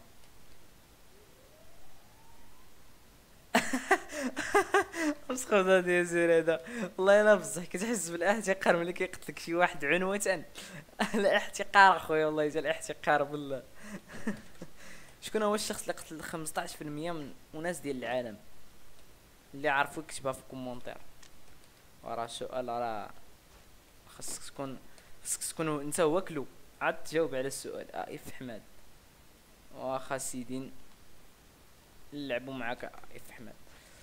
مسخوط هادي يا زير هذا، والله الا بصح كتحس بالاحتقار ملي كيقتلك شي واحد عنوة. الاحتقار اخويا، والله جا الاحتقار بالله. شكون هو الشخص اللي قتل خمسطاش في المية من اناس ديال العالم؟ اللي عارفو يكتبها في كومونتير. وراه السؤال راه خاصك تكون خاصك تكون انت واكلو عاد تجاوب على السؤال. اه اف حماد، واخا سيدين نلعبوا معاك اف حماد.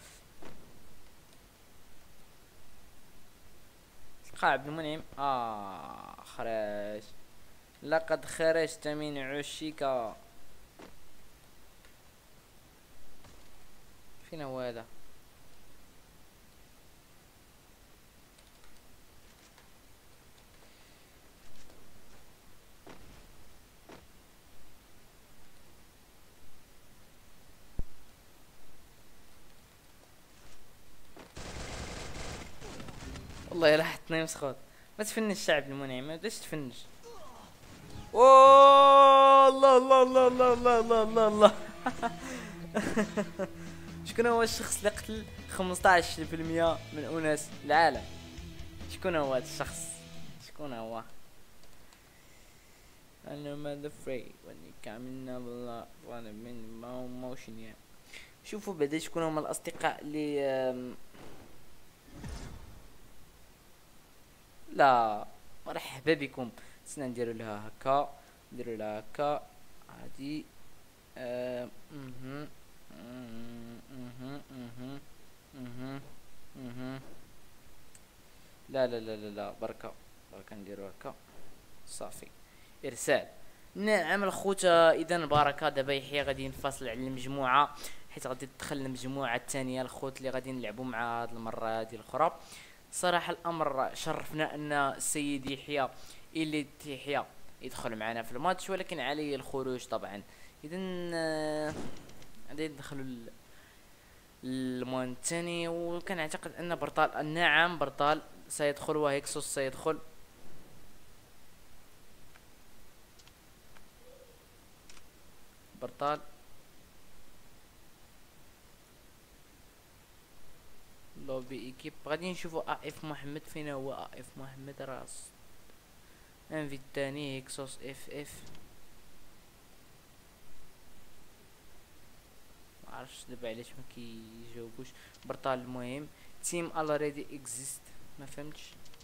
تلقى عبد المنعم اه خرج، لقد خرجت من عشك. فين هو هذا؟ والله الا حطني مسخوط. ما تفنش الشعب المنعم، ما بداش تفنش. اوه الله الله الله الله الله الله الله الله. شكون هو الشخص اللي قتل خمسطاش في المية من اناس العالم؟ شكون هو هذا الشخص؟ شكون هو؟ انا ما فري واني كاملنا بالله وانا من ما موشن يعني. شوفوا بعدا شكون هما الاصدقاء اللي آم، لا مرحبا بكم. سنا نديرو لها هكا، نديرو لها هكا هادي. آم، مهم، مهم، مهم، مهم، مهم. لا لا لا لا لا بركة بركة نديرو هكا صافي. ارسال. نعم الخوت، اذا بركة دابا يحيى غادي ينفصل على المجموعة، حيت غادي تدخل المجموعة الثانية الخوت اللي غادي نلعبوا مع هاد المرة هادي الاخرى. صراحة الامر شرفنا ان السيد يحيى اللي يحيى يدخل معنا في الماتش، ولكن عليه الخروج طبعا. اذا آه، غادي ندخلوا ال- المهم الثاني، وكنعتقد ان برطال نعم برطال سيدخل وهيكسوس سيدخل. برطال لوبي ايكيب غادي نشوفوا اف محمد. فين هو اف محمد؟ راس انفي التاني هيكسوس اف اف. معرفتش دابا علاش ما كيجاوبوش. برطال المهم تيم already exist. ما فهمتش.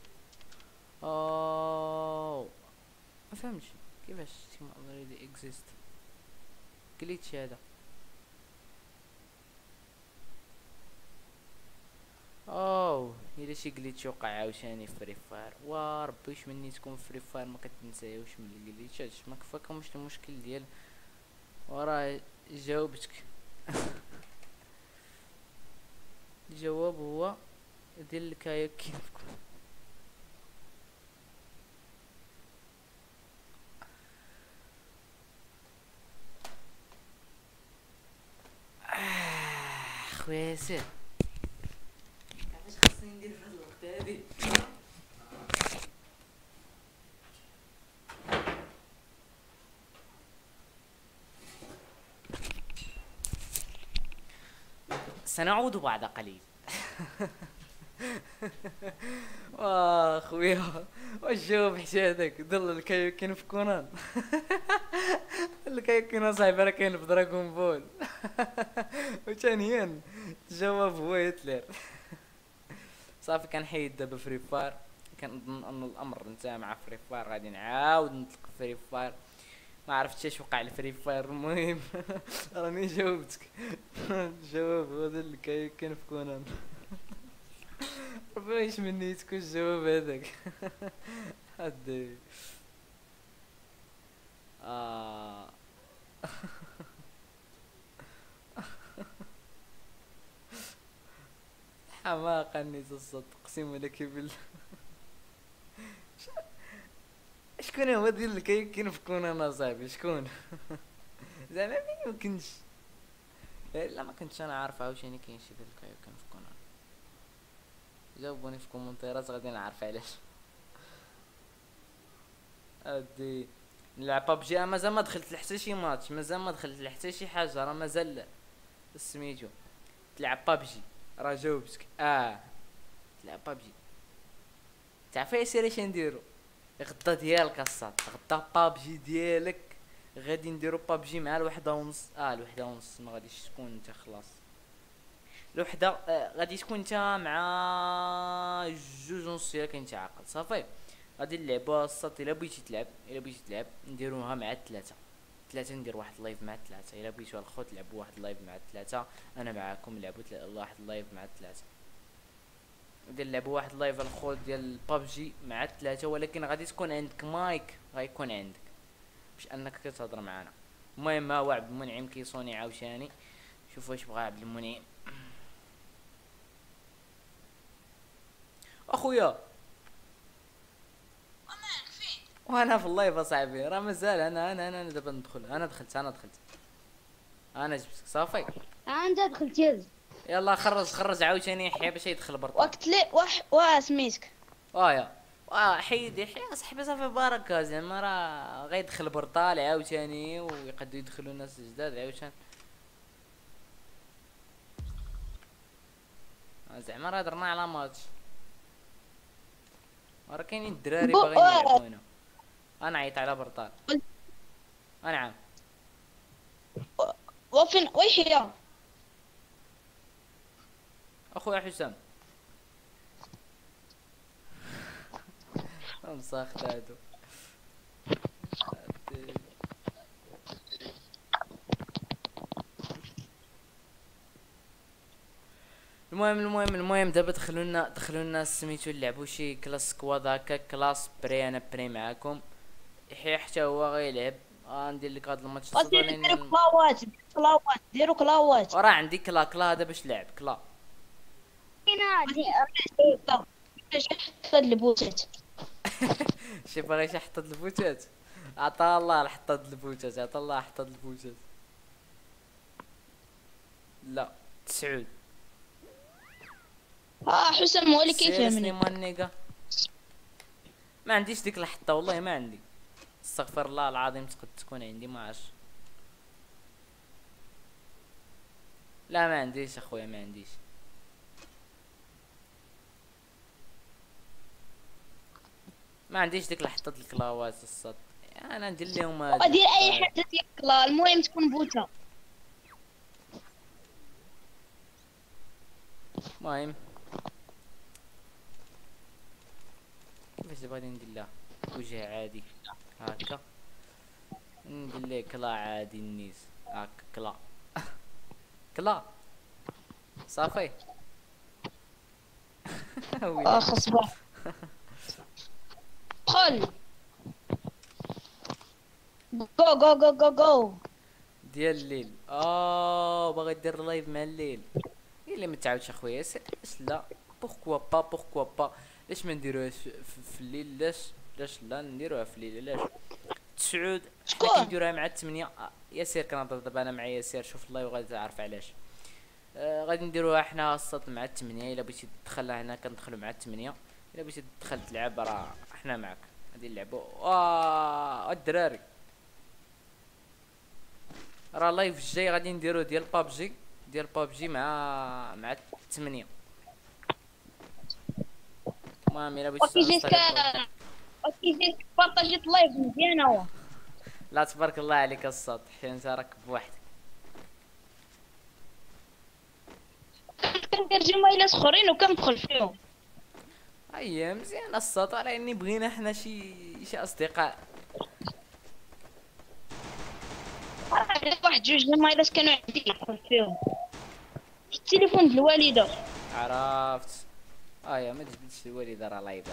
اوه ما فهمتش كيفاش تيم already exist. كليتش هذا. اوه الا شي جليتش وقع عاوتاني فري فاير. وربي واش مني تكون فري فاير ما كتنساوش من الجليتشات. ما كفاكمش المشكل ديال وراه جاوبتك. الجواب هو ديال الكاياكين. خويا ياسر علاش خاصني ندير في هاد الوقت هادي؟ سنعود بعد قليل. واه خويا واش جاوب حشادك ضل الكايوكين في كونان. الكايوكين صاحبي راه كاين في دراغون بول. وثانيا الجواب هو هتلر. صافي كنحيد دابا فري فاير. كنظن ان الامر انتهى مع فري فاير. غادي نعاود نطلق فري فاير. ما عرفتش اش وقع لفري فاير. المهم راني جاوبتك. الجواب هو ديال الكايوكين في كونان. ربي ايش مني تكون الجواب هذاك. هادي آه. حماقة نيت الصوت اقسم لك بالله. شكون هو ديال الكايوكين في كونان اصاحبي شكون؟ زعما ما يمكنش. لا ما كنتش انا عارف عاوتاني كاين شي ديال الكايوكين في كونان. جاوبوني في كومونتيرات غادي نعرف علاش. ادي نلعب ببجي. انا مازال ما دخلت لحتى شي ماتش. مازال ما دخلت لحتى شي حاجه. راه مازال سميتو تلعب ببجي. راه جاوبتك اه تلعب ببجي. تعرف اش اش نديرو غدا ديالك الصاد. غدا ببجي ديالك غادي نديرو ببجي مع الوحده ونص. اه الوحده ونص ما غاديش تكون انت خلاص. الوحده آه غادي تكون انت مع جوج ونص ياك انت عاقل. صافي غادي نلعبوها الصاد. الا بغيتي تلعب الا بغيتي تلعب نديروها مع الثلاثه. ثلاثه ندير واحد اللايف مع الثلاثه. الا بغيتو الخو تلعبوا واحد اللايف مع الثلاثه انا معاكم. لعبوا واحد اللايف مع الثلاثه. ندير نلعبوا واحد اللايف الخو ديال بابجي مع الثلاثه. ولكن غادي تكون عندك مايك. غيكون عندك باش انك كتهضر معنا. المهم ها هو عبد المنعم كيصوني عاوتاني. شوفوا واش بغا عبد المنعم. اخويا ومالك فين؟ وانا في اللايف اصاحبي. راه مازال انا انا انا دابا ندخل. انا دخلت انا دخلت انا جبتك صافي. انت دخلت يز. يلا خرج خرج عاوتاني يحيى باش يدخل برطان. وقت لي وح وا سميتك. وايا واه حيد يحيى صاحبي صافي بركه. زعما راه غيدخل برطال عاوتاني ويقدروا يدخلوا ناس جداد عاوتاني. زعما راه درنا على ماتش. راه كاينين الدراري بو- باغيين يلعبوا هنا. انا عيط على برطال. نعم وفين ويحيى؟ اخويا حسام. مساخت هادو. المهم المهم المهم دابا دخلوا لنا دخلوا لنا سميتو نلعبوا شي كلاس سكواد هكا. كلاس بري انا بري معاكم. يحيى حتى هو غيلعب. غندير لك هاد الماتش غادي الصدري. نديرو كلاوات. كلاوات ديروا كلاوات. وراه عندي كلا كلا هذا باش لعب كلا. هاد البوتات. شي باغي شي حطت البوتات. عطا الله حطت البوتات. عطا الله حطت البوتات. لا تسعود. اه حسام هو اللي سير كيفهمني. سليمان نيكا. ما عنديش ديك الحطه والله ما عندي. استغفر الله العظيم تقد تكون عندي ما عرفتش. لا ما عنديش اخويا ما عنديش. ما عنديش ديك لحظة الكلاوات الصاد، انا ندير لهم ودير اي حاجه ياكلها، المهم تكون بوته. المهم كيفاش دابا غادي ندير لها وجه عادي هكا، ندير ليه كلا عادي النيس هكا كلا كلا صافي. ويلي اخ صباح دخل. جو جو جو جو جو. ديال الليل، اه باغي دير لايف مع الليل، الا ما تعاودش اخويا علاش لا، بوركوا با بوركوا با، علاش ما نديروهاش في في الليل، علاش علاش لا نديروها في الليل، علاش تسعود حنا شكون؟ كنديروها مع الثمانية. آه، ياسير كنهضر دابا انا مع ياسير، شوف اللايف غادي تعرف علاش. آه غادي نديروها حنا الصوت مع الثمانية، الا بغيتي تدخلها هنا كندخلو مع الثمانية، الا بغيتي تدخل تلعب راه حنا معاك غادي نلعبو. واه الدراري راه لايف الجاي غادي نديرو ديال بابجي، ديال بابجي مع مع الثمانية. المهم الا بغيتي اوكي جيت تانستالي بابجي. اوكي جيت بارطاجيت لايف مزيان هو. لا تبارك الله عليك الصاد، حيت انت راك بوحدك. كندير جمايلات اخرين وكندخل فيهم. اييه مزيان الصاد، على اني بغينا حنا شي شي اصدقاء. عرفت واحد جوج جمايلات كانوا عندي كندخل فيهم في التليفون ديال الوالده. عرفت اه يا ما تجبدش الوالده راه لايفه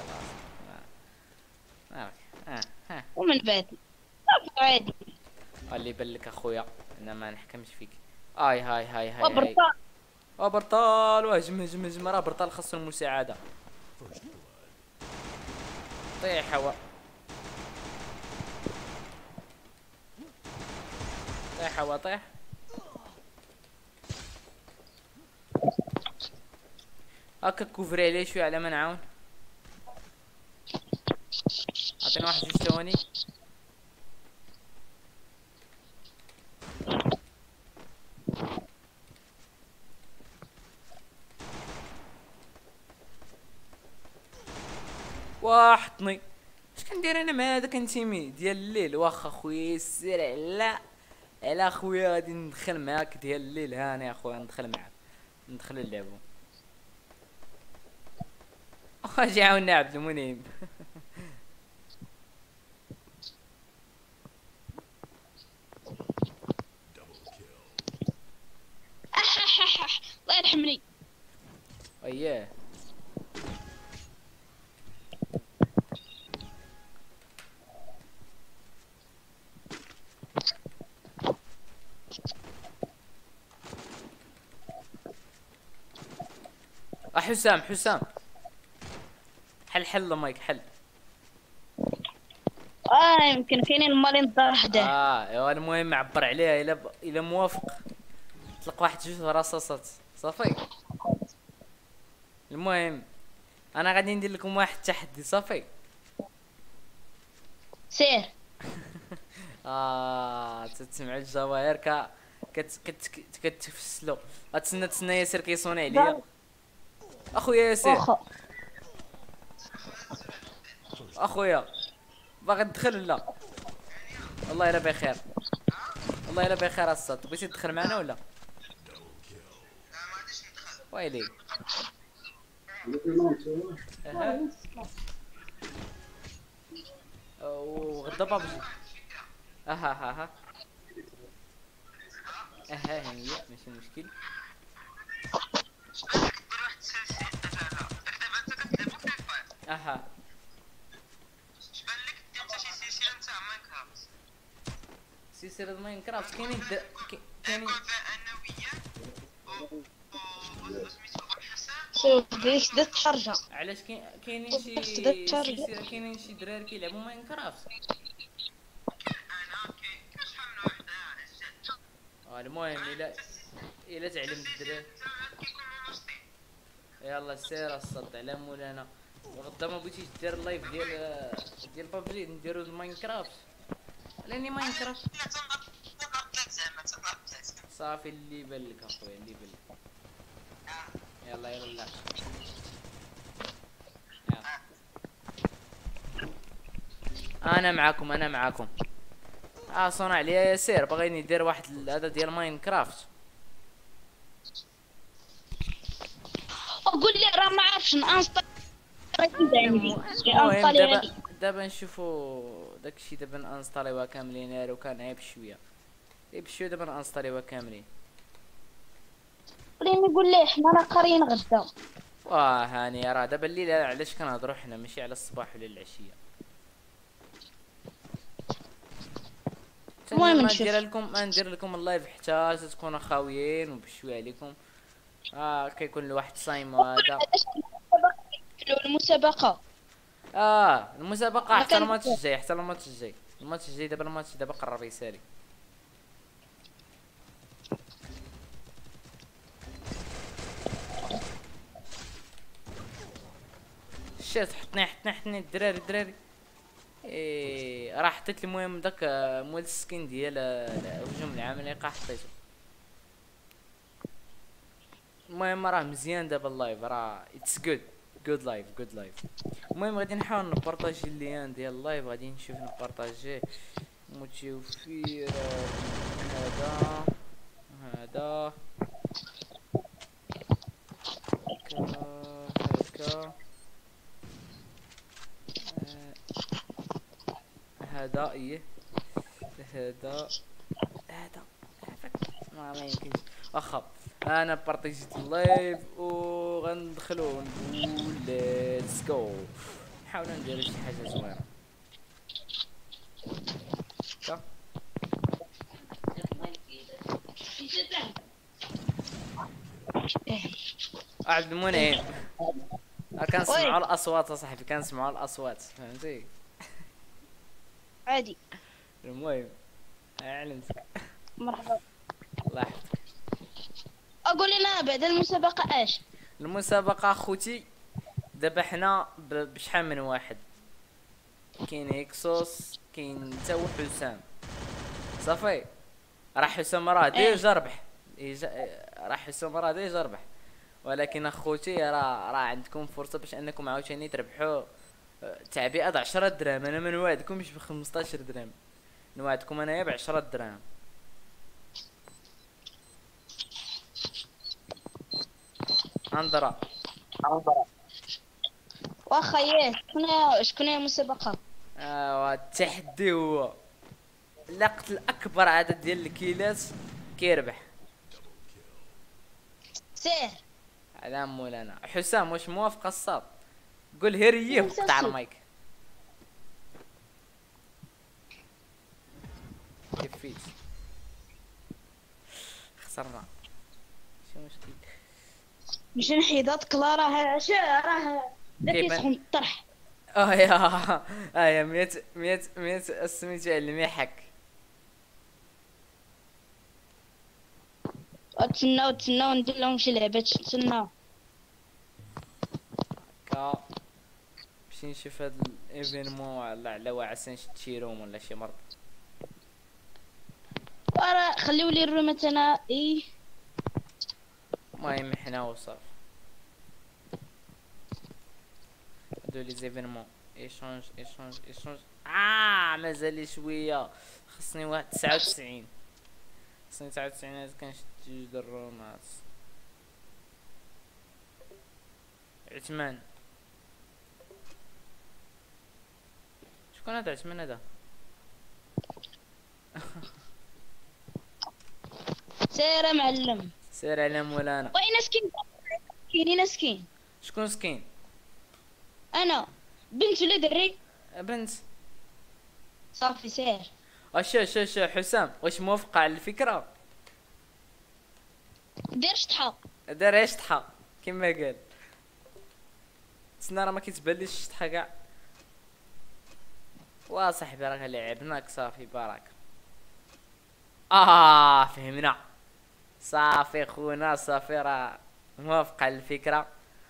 راه اه ها ومن بعد صافي عادي. اللي يبان لك اخويا انا ما نحكمش فيك. اي هاي هاي هاي هاي وبرطا اه برطال، وهجم هجم هجم، راه برطال خاصو المساعده. طيح هوا طيح هوا طيح. هاكا كوفري عليه شويه على ما نعاون. عطينا واحد جوج ثواني. واحطني اش كندير انا مع هذاك انتيمي ديال الليل، واخا خويا سير على على خويا غادي ندخل معاك ديال الليل، هاني اخويا ندخل معاك ندخل نلعبو. اجي عاوننا عبد المنعم. الله يرحمني. اييه اه حسام حسام حل حل مايك حل. اه يمكن كاينين المالين الدار حداه. اه ايوا المهم عبر عليها، الا ب... الا موافق طلق واحد جوج رصاصات صافي. المهم انا غادي ندير لكم واحد التحدي صافي. سير. اه تسمعوا الجواهر ك كت كت كتفسلو. غتسنى تسنى ياسر كيصوني عليا. اخويا ياسر واخا اخويا باغي تدخل ولا؟ والله الا بخير، والله الا بخير الصاد، بغيتي تدخل معنا ولا؟ ويلي اها وغدا بابجي اها ها ها اها هي ماشي مشكل. اها سلسلة ماينكرافت كاينين د... كاينين شوف ديك دات الحرجه. علاش كاين كاينين شي بدات تشارج. سلسلة كاينين شي دراري كيلعبوا ماينكرافت. آه المهم الا الا تعلمت الدراري يلا سير الصد على مولانا. غدا ما بغيتيش دير اللايف ديال ديال بابجي نديرو الماينكرافت، لاني ماينكرافت صافي اللي يبان لك اخويا اللي يبان لك. يلا يلا يلا انا معاكم انا معاكم. اه صنع لي ياسير بغيني يدير واحد ال- هذا ديال ماينكرافت. قول لي راه ما عرفش نانستالي عندي، الم- المهم انستالي دابا عليه. دابا نشوفو داكشي، دابا نانستاليوها كاملين، راه كان عيب شويه، عيب شويه دابا نانستاليوها كاملين. خليني نقول ليه حنا راه قاريين غدا. واه هاني راه دابا الليل علاش كنهضروا حنا ماشي على الصباح ولا العشيه. ثانيا المهم ما نشوف. ندير لكم ما ندير لكم اللايف حتى تكونوا خاويين وبشويه عليكم. اه كيكون الواحد صايم وهذا. المسابقة. اه المسابقه ما حتى كان الماتش الجاي، حتى الماتش الجاي، الماتش الجاي دابا، الماتش دابا قرب يسالي. شات حطني حطني حطني الدراري الدراري. إيه راه حطيت المهم داك آه، مول السكين ديال آه، الهجوم العمالقه حطيته. المهم راه مزيان دابا اللايف، راه اتس جود جود لايف جود لايف. المهم غادي نحاول نبارطاجي اللين ديال اللايف، غادي نشوف نبارطاجيه موتيو في هذا هذا هكا هكا آه، هذا ايه هذا هذا عافاك. ما ما يمكنش واخا. انا بارطيجيت اللايف وغندخلو ونقول ليتس جو، نحاول ندير شي حاجه زوينه هكا. عبد المنعم راه كنسمعوا وي الاصوات اصاحبي، كنسمعوا الاصوات فهمتي. عادي. المهم علمتك. مرحبا. الله يحفظك. اقول لنا بعد المسابقة اش؟ المسابقه خوتي دابا حنا ب- بشحال من واحد، كاين هيكسوس كاين انت وحسام صافي. راه حسام راه ايه ديجا ربح، إيجا- راه حسام راه ديجا ربح، ولكن اخوتي راه راه عندكم فرصه باش انكم عاوتاني تربحوا آه، تعبئه د عشرة دراهم. انا ما نوعدكمش ب خمسطاش درهم، نوعدكم انايا ب عشرة دراهم. انظرا واخا ياه. شكون شكون هي المسابقة؟ آه التحدي هو لا قتل اكبر عدد ديال الكيلات كيربح. سير. على مولانا حسام واش موافق الصاد؟ قول هريه وقطع المايك. كيف فيت خسرنا شو مشكل. باش نحيدات كلارا راه راه ذاك كيف يسخن الطرح. اه يا اه يا مية مية مية سميتو على الميحك. تسناو تسناو ندير لهم شي لعبات تسناو. كا باش نشوف هاد الايفينمون ولا على واعسين تشيروم ولا شي مرض. راه خليو لي الرومات انا ايه. المهم حنا وصافي. هادو لي زيفينمون ايشونج ايشونج ايشونج. اه مازال لي شويه، خصني واحد تسعة وتسعين، خصني تسعة وتسعين كنشد جوج د الرومات. عثمان شكون هذا عثمان هذا؟ سير معلم. سير على مولانا. وين سكين؟ كاينين سكين. شكون سكين؟ انا بنت ولا دري؟ بنت. صافي سير. واش واش واش حسام واش موافقة على الفكرة؟ دير شطحه. دار ايش شطحة كيما قال. تسنى راه ما كيتبانليش الشطحة كاع. وا صاحبي راك لعبناك صافي بركة. اه فهمنا صافي خونا صافي راه موافق على الفكرة.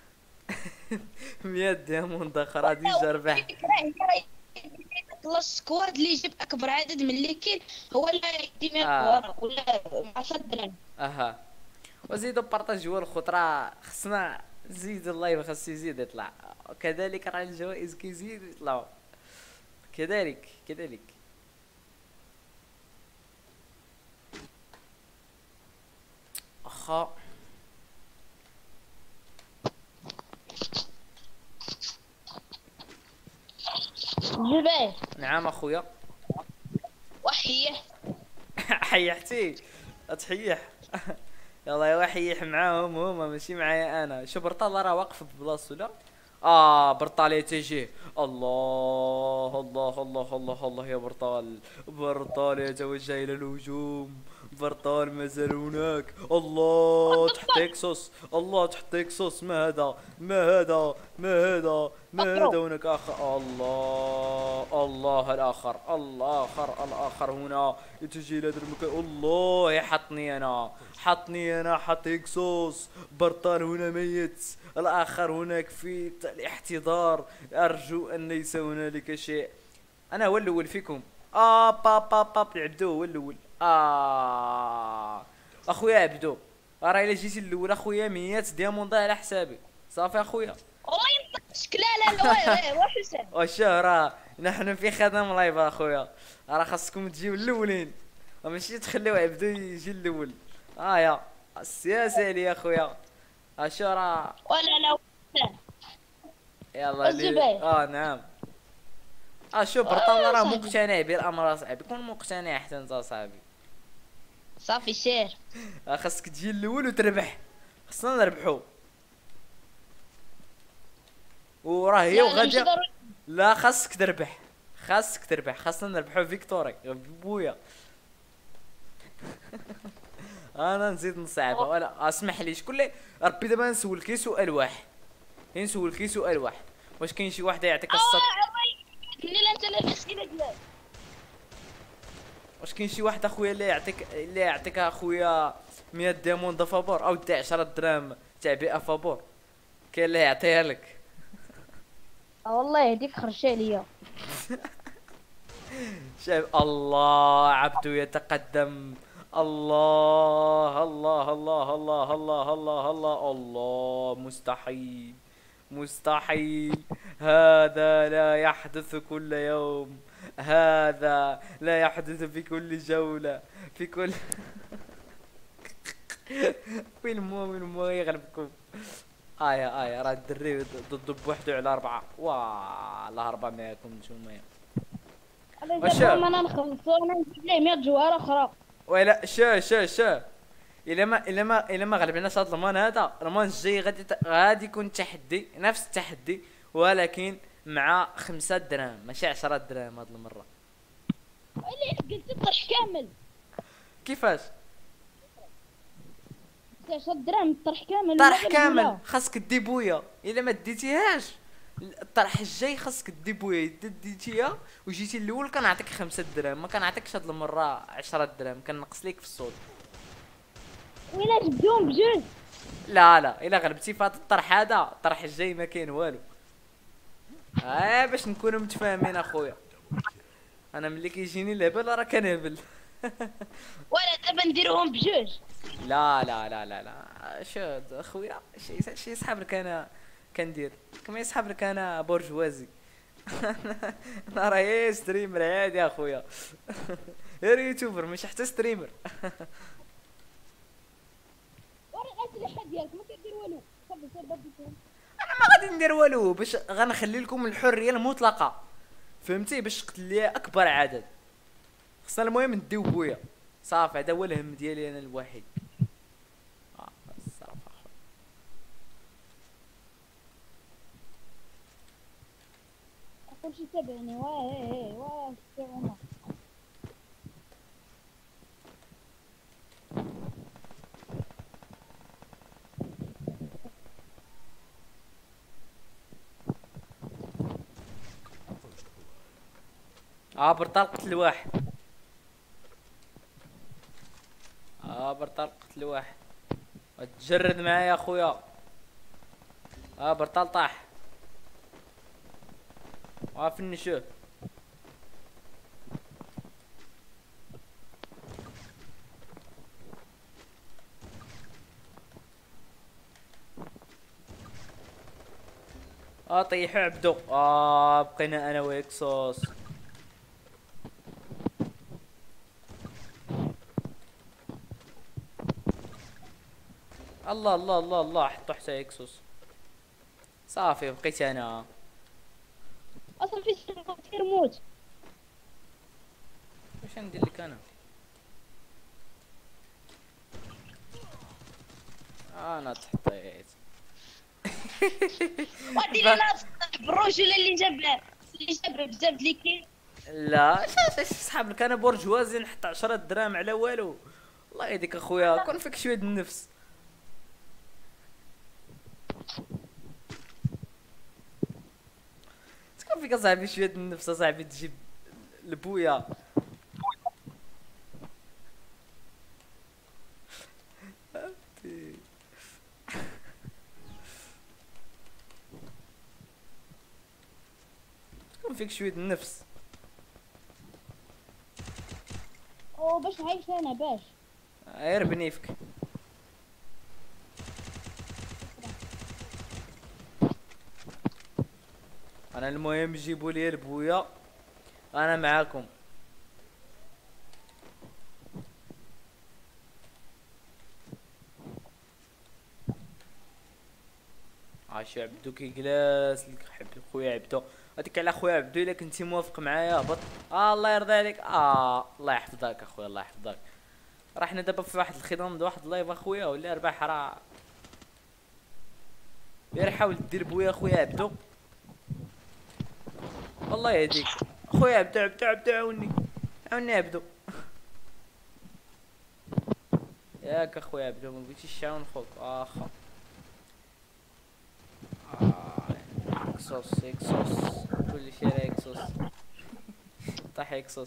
مية دياموند اخرى ديجا ربح. الله السكواد اللي يجيب اكبر عدد من اللي كاين هو اللي يدي مية آه. ورق ولا عشرة درهم. اها وزيدو بارطاجيو الخطرة، خصنا زيد اللايف خاصو يزيد يطلع، وكذلك راه الجوائز كيزيدو يطلعوا. كذلك كذلك. اخا جبال نعم اخويا. وحيه. حيحتي تحيح. يلا يا حيح معاهم هما ماشي معايا انا. شوف برطال راه واقف ببلاصتو لا. اه برطال يتجه. الله الله الله الله الله يا برطال. برطال يتوجه الى الهجوم. برطال مازال هناك. الله تحت اكسوس. الله تحت اكسوس. ما هذا ما هذا ما هذا ما هذا هناك اخر. الله الله الاخر الاخر الاخر هنا يتجه الى هذا المكان. الله يحطني انا حطني انا حط اكسوس. برطال هنا ميت. الاخر هناك في الاحتضار. ارجو ان ليس هنالك شيء. انا هو الاول فيكم. اه باب باب باب عبدو هو الاول. اه اخويا عبدو راه الا جيتي الاول اخويا مية دياموند على حسابي. صافي اخويا. والله ينطقك. لا لا لا واه واه حسام. وشو راه نحن في خدم لايف اخويا. راه خاصكم تجيو الاولين ماشي تخليو عبدو يجي الاول. اه يا السياسه لي اخويا. اشو راه. ولا لا حسام. يلا لي. الزبير. اه نعم. اه شوف برطال راه مقتنع بالامر اصاحبي. كون مقتنع حتى انت اصاحبي. صافي سير. آه خاصك تجي الاول وتربح. خصنا نربحو. وراه هي لا لا ماشي وغادي. ضروري. لا خاصك تربح. خاصك تربح. خاصنا نربحو فيكتوري بويا. انا نزيد نصعبها ولا اسمح لي شكون لي. ربي دابا نسولك سؤال واحد. نسولك سؤال واحد. واش كاين شي واحد يعطيك الصط. اللي لا انت لا الاسئله ديالك. واش كاين شي واحد اخويا اللي يعطيك اللي يعطيك اخويا مية ديموند فابور او تا عشرة دراهم تعبئه فابور. كاين اللي يعطيها لك. اه والله هذيك خرجت عليا. شايف الله عبدو يتقدم. الله الله الله الله الله الله الله الله مستحيل مستحيل. هذا لا يحدث كل يوم. هذا لا يحدث في كل جولة في كل. وين مو وين مو يغلبكم. آية آية راه الدري ضد بوحدو على أربعة. واه الله أربعمية كم نتوما. واش انا نخلصو انا نجيب ليه مية جوهره اخرى. ويلا شو شو شو. الا ما الا ما الا ما غلبناش هذا المان هذا المان الجاي غادي ت- غادي يكون تحدي نفس التحدي ولكن مع خمسة دراهم ماشي عشرة دراهم هاد المرة. اللي قلت الطرح كامل. كيفاش؟ عشرة دراهم الطرح كامل. طرح كامل خاصك دي بويا. الا ما ديتيهاش الطرح الجاي خاصك دي بويا. اذا ديتيها وجيتي الاول كنعطيك خمسة دراهم ما كنعطيكش هاد المرة عشرة دراهم كنقص ليك في الصوت. ويلا تبدون بجوج. لا لا الا غلبتي في هاد الطرح هذا الطرح الجاي ما كاين والو. اه باش نكونوا متفاهمين اخويا. انا ملي كيجيني الهبل راه كنهبل. ولا دابا نديروهم بجوج. لا لا لا لا لا شو اخويا شي شي يسحب لك انا كندير كما يسحب لك انا برجوازي. انا راه ستريمر عادي يا اخويا. غير يوتيوبر مش حتى ستريمر. ورا الاسلحه ديالك ما كدير والو. صافي سير بديتهم. انا ما غادي ندير والو باش غنخلي لكم الحريه المطلقه فهمتي باش تقتل لي اكبر عدد. خصنا المهم نديو بويا صافي. هذا هو الهم ديالي انا الوحيد. اه الصراحه كلشي تابعني. واه هي هي واه سيرونا. اه برطال قتل واحد. اه برطال قتل واحد. تجرد معايا اخويا. اه برطال طاح. اه فنشوه. اه طيحوا عبدو. اه بقينا انا ويكسوس. الله الله الله الله، حطوا حتى اكسوس. صافي بقيت انا. اصلا في سير موت. واش ندير لك انا؟ انا تحطيت. وادي لي ناس بالرجل اللي جاب اللي جاب بزاف لي كي. لا اش صحابك، انا برجوازي نحط عشرة دراهم على والو. الله يهديك اخويا، كون فيك شويه د النفس. تكون فيك اصاحبي شويه د النفس اصاحبي، تجيب البويا. تكون فيك شويه د النفس. او باش نعيش انا باش. غير بنيفك. انا المهم جيبوا لي البويا، انا معاكم. عاشي عبدو كي جلاس لك حب خويا عبدو، هذيك على خويا عبدو. الا كنتي موافق معايا هبط. آه الله يرضي عليك. اه الله يحفظك اخويا، الله يحفظك. راه حنا دابا في واحد الخضم د واحد اللايف اخويا، ولا رباح راه غير حاول دير بويا اخويا عبدو. الله يهديك خويا عبدو، عبدو عبدو عاوني عاوني عبدو. ياك اخويا عبدو، ما بغيتيش تعاون خوك واخا. آه. اكسوس اكسوس كل شيء راه اكسوس. طاح اكسوس.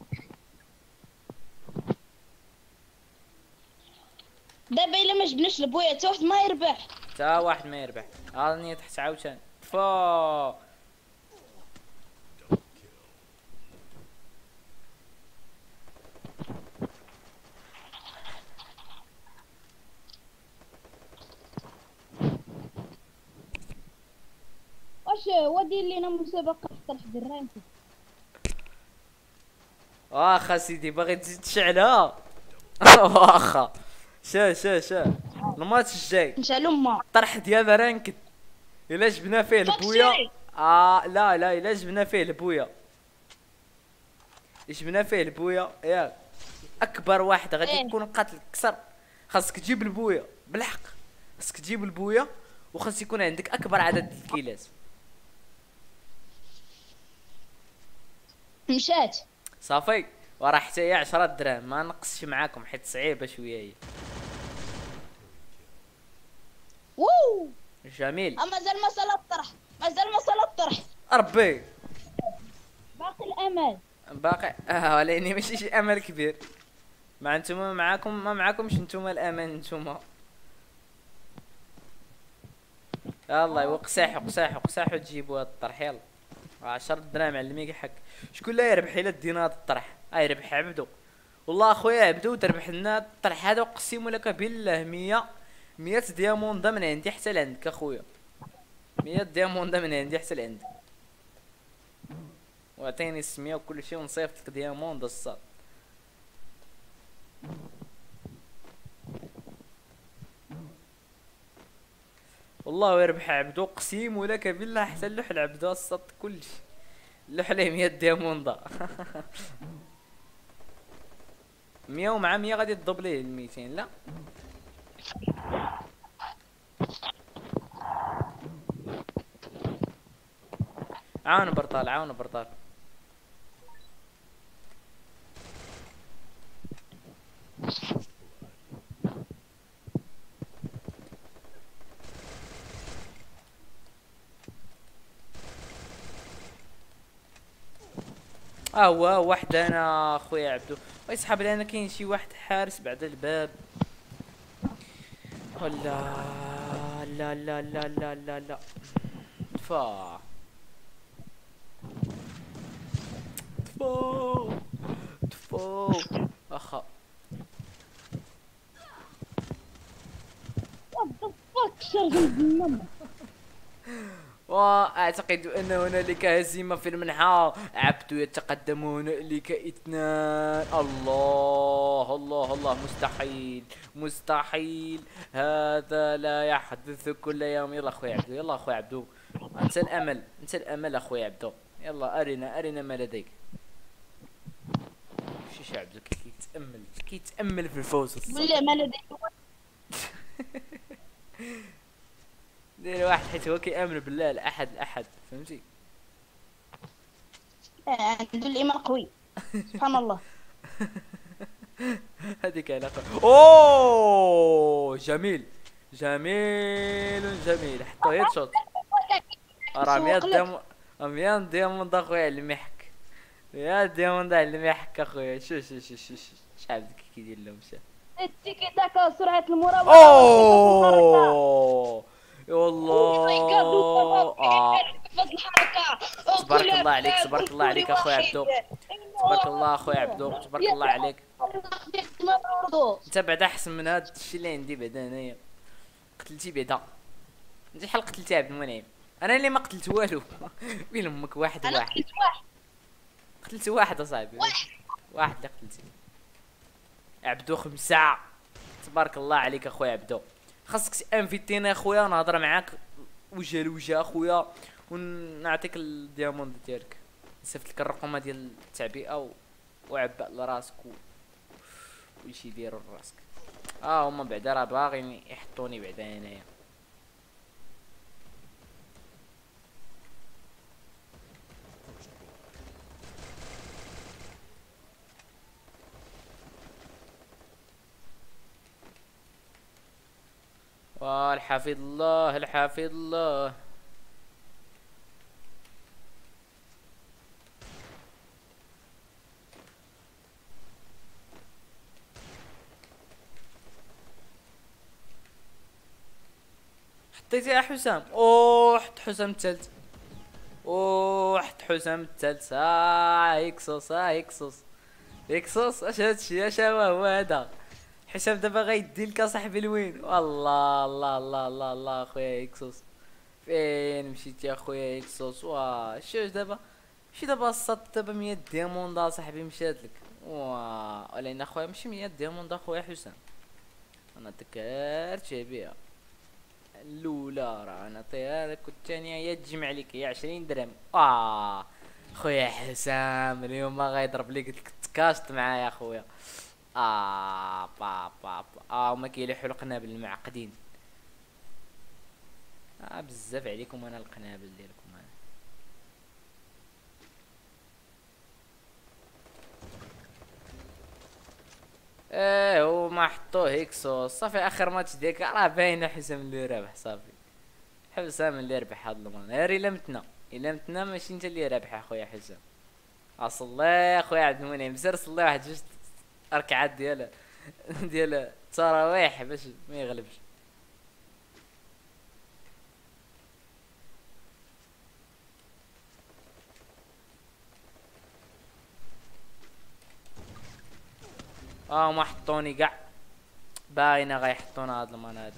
دابا الا ما جبناش البويا حتى واحد ما يربح. تا واحد ما يربح. راني تحت عاوتاني فا. واش ودير لينا مسابقه حتى لحد الرانك. واخا سيدي باغي تزيد تشعلها. واخا شا شا شا الماتش الجاي نشعلو ما طرح ديال رانكد. الا جبنا فيه البويا. اه لا لا، الا جبنا فيه البويا، جبنا فيه البويا ياك اكبر واحد غادي إيه. يكون قاتل كسر. خاصك تجيب البويا بالحق، خاصك تجيب البويا، وخاص يكون عندك اكبر عدد د الكيلات. مشات. صافي، وراه حتى هي عشرة دراهم، ما نقصش معاكم حيت صعيبه شويه هي. ووو جميل. مازال ما صلى الطرح، مازال ما صلى الطرح. ربي باقي الامل. باقي اه، ولكن ماشي شي امل كبير. مع نتوما معاكم ما معاكمش نتوما الامان نتوما. يلا وقساحوا قساحوا قساحوا تجيبوا هاد الطرح. يلا عشرة دراهم على الميك حق. شكون لا يربح الا دينا هاد الطرح؟ ها يربح عبدو. والله اخويا عبدو تربح لنا الطرح هذا، اقسم لك بالله مية مية دياموندا من عندي حتى لعندك اخويا. مية دياموندا من عندي حتى لعندك. واعطيني السميه وكل شيء ونصيفط لك دياموندا الصاد. والله يربح عبدو، اقسم لك بالله حتى اللوح العبدو الصاد كلشي. اللوح عليه مية دياموندا. مية ومع مية غادي تضرب ليه الميتين. لا عاون برطال عاون برطال. اه هو واحد انا خويا عبدو. ويسحب لنا كاين شي واحد حارس بعد الباب. ولا لا لا لا لا لا لا تفا تفا تفا اخا. وات ذا فاك شغل بالنم. واعتقد ان هنالك هزيمة في المنحى. عبدو يتقدم هنالك اثنان. الله الله الله، مستحيل مستحيل، هذا لا يحدث كل يوم. يلا اخوي عبدو، يلا اخوي عبدو، انت الامل، انت الامل اخوي عبدو. يلا ارنا ارنا ما لديك. شي عبدو كيتامل كيتامل في الفوز. بالله ما لدي دير واحد حيت هو كيامن بالله الاحد الاحد، فهمتي؟ عنده الايمان قوي سبحان الله. هذيك علاقة. اوه جميل جميل جميل، حطو هيد شوت. راه مية ديام مية دياموند اخويا على المحك، مية دياموند على المحك اخويا. شوف شوف شوف شوف شحال بدك كيدير لهم شحال. التيكي تاكا سرعة المراوغة. اوه والله اه. فاز الحركة. تبارك الله عليك، تبارك الله عليك اخويا عبدو، تبارك الله اخويا عبدو، تبارك الله عليك. انت بعدا احسن من هاد الشيء اللي عندي بعدا انايا. قتلتي بعدا، انت شحال قتلتي عبد المنعم؟ انا اللي ما قتلت والو. وين امك؟ واحد انا واحد قتلت واحد. قتلت واحد اصاحبي، واحد اللي قتلتي. عبدو خمسة، تبارك الله عليك اخويا عبدو. خاصك انفيتينا اخويا نهضر معاك وجه لوجه اخويا ونعطيك الدياموند ديالك. نصيفط لك الرقم ديال التعبئه و... وعبأ لراسك و... وشي يديروا لراسك. اه هما بعدا راه باغيين يحطوني بعدا هنايا. والحفظ الله الحفظ الله. حطيتي يا حسام؟ اوه حط حسام الثالث، اوه حط حسام الثالث. اه هيكسوس، اه هيكسوس هيكسوس. اش هادشي؟ اش هو هذا؟ حسام دابا غيدي لك اصاحبي لوين؟ والله الله الله الله الله اخويا هيكسوس، فين مشيتي اخويا هيكسوس؟ واه شوف دابا مشي دابا الصاد دابا مية دياموند اصاحبي مشات لك. واه ولكن اخويا ماشي مية دياموند اخويا حسام، انا تكرت بها الاولى راه نعطيها لك والثانيه هي تجمع لك هي عشرين درهم. اه خويا حسام اليوم ما غيضرب لي، قلت لك تكاشت معايا خويا. اه با با با اه هما كيلوحوا القنابل المعقدين. اه بزاف عليكم انا القنابل ديالكم انا. ايه هو ما حطوه هيكسوس صافي. اخر ماتش ديالك راه باينه حسام اللي رابح صافي، حسام اللي ربح هاد الماتش. غير الا متنا، الا متنا ماشي انت اللي رابح اخويا حسام. اصلي اخويا عبد المنعم سير صلي واحد جوج ركعات ديال ديال التراويح باش ما يغلبش. اه ما حطوني كاع، باينه غيحطونا هاد المان هذا.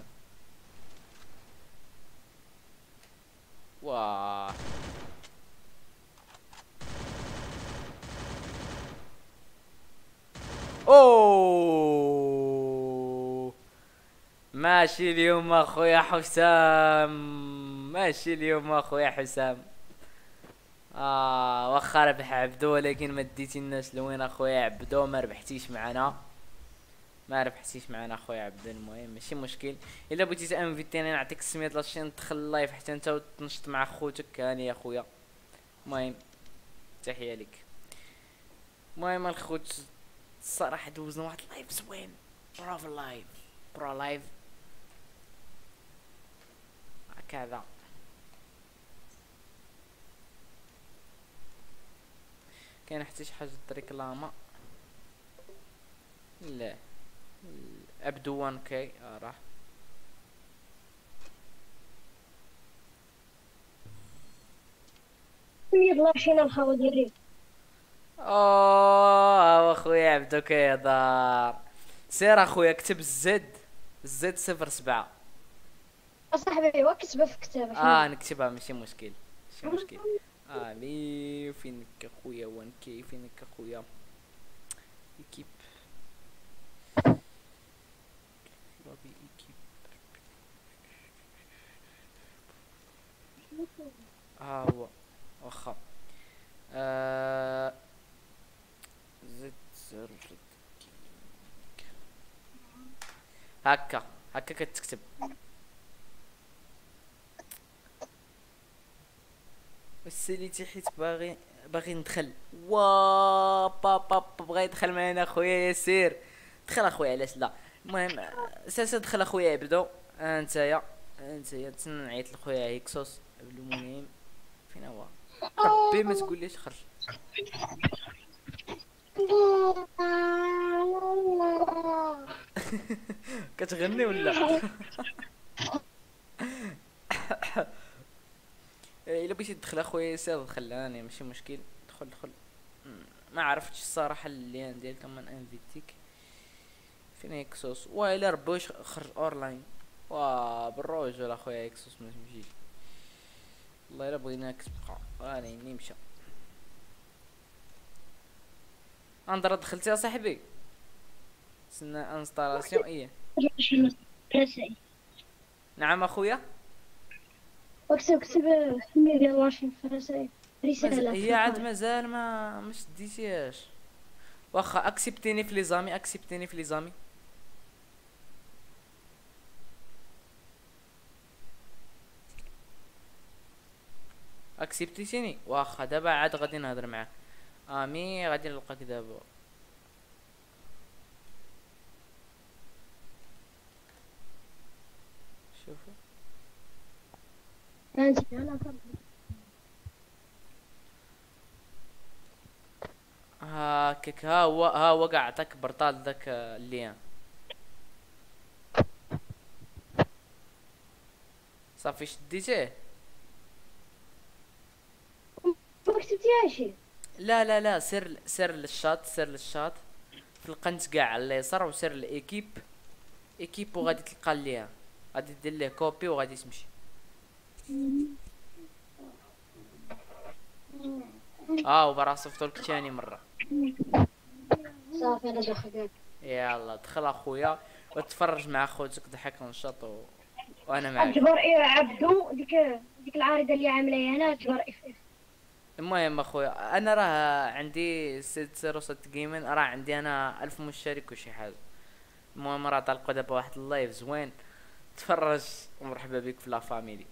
واه اوه ماشي اليوم اخويا حسام، ماشي اليوم اخويا حسام. اه واخا ربح عبدو ولكن ما ديتي الناس لوين اخويا عبدو، ما ربحتيش معنا، ما ربحتيش معنا اخويا عبدو. المهم ماشي مشكل، الا بغيتي تانفيتيني نعطيك السميات لاشين تدخل اللايف حتى انت وتنشط مع خوتك هاني يا خويا. المهم تحيه لك. المهم الخوت الصراحه دوزنا واحد اللايف زوين، برافو اللايف، برو لايف هكذا. كاين حتى شي حاجه ريكلاما؟ لا ابدو وان كي آه راح. يلا مشينا نحاول ديالي. اوه اخويا عبدو كيهضر. سير اخويا اكتب الزد، الزد صفر سبعة. صاحبي هو كتبها في كتابه. اه نكتبها ماشي مشكل ماشي مشكل. الي فينك اخويا وان كي فينك اخويا ايكيب لوبي ايكيب ها هو واخا آه زد زر هكا هكا كتكتب والساليتي حيت باغي باغي ندخل وا با با با بغا يدخل معنا اخويا ياسير دخل اخويا علاش لا المهم سير دخل اخويا عبدو ها نتايا ها نتايا تسنى نعيط لخويا هيكسوس بالمنيم فين هو ربي ما تقوليش خرج كتغني ولا الا بغيتي تدخل اخويا ياسر دخل انا ماشي مشكل دخل دخل ما عرفتش الصراحه اللين ديالك من انفيتيك فين هيكسوس والا ربي واش خرج اونلاين وا بالرجل اخويا هيكسوس ما تمشيش والله الا بغيناك تبقى راني مشى اندرا دخلتي يا صاحبي سنة انستالاسيون ايه رسائل. نعم اخويا واكتب كتب سمي ديال لاشين في الرسائل مز... رسالة هي عاد مازال ما مش ديتيهاش واخا اكسبتيني في لي زامي اكسبتيني في لي زامي اكسبتيتيني واخا دابا عاد غادي نهضر معاك امي غادي نلقاك دابا شوفوا انت انا هاكك ها هو ها هو قاع عطاك برطال داك اللين صافي شديتيه ما كتبتيهاش. لا لا لا سير سير للشاط سير للشاط في القنت كاع على اليسار وسير لايكيب ايكيب وغادي تلقى ليها غادي دير ليه كوبي وغادي تمشي اه وبرا صيفطولك ثاني مره صافي انا دخلت. يلا دخل اخويا وتفرج مع خوتك ضحك ونشاط و... وانا معاك تجبر ايه عبدو ديك ديك العارضه اللي عامله هنا تجبر اف اف. المهم اخويا انا راه عندي ست صفر ستة جيمين راه عندي انا الف مشترك وشي حاجه. المهم راه طلقوا دابا واحد اللايف زوين تفرج ومرحبا بك في لا فاميلي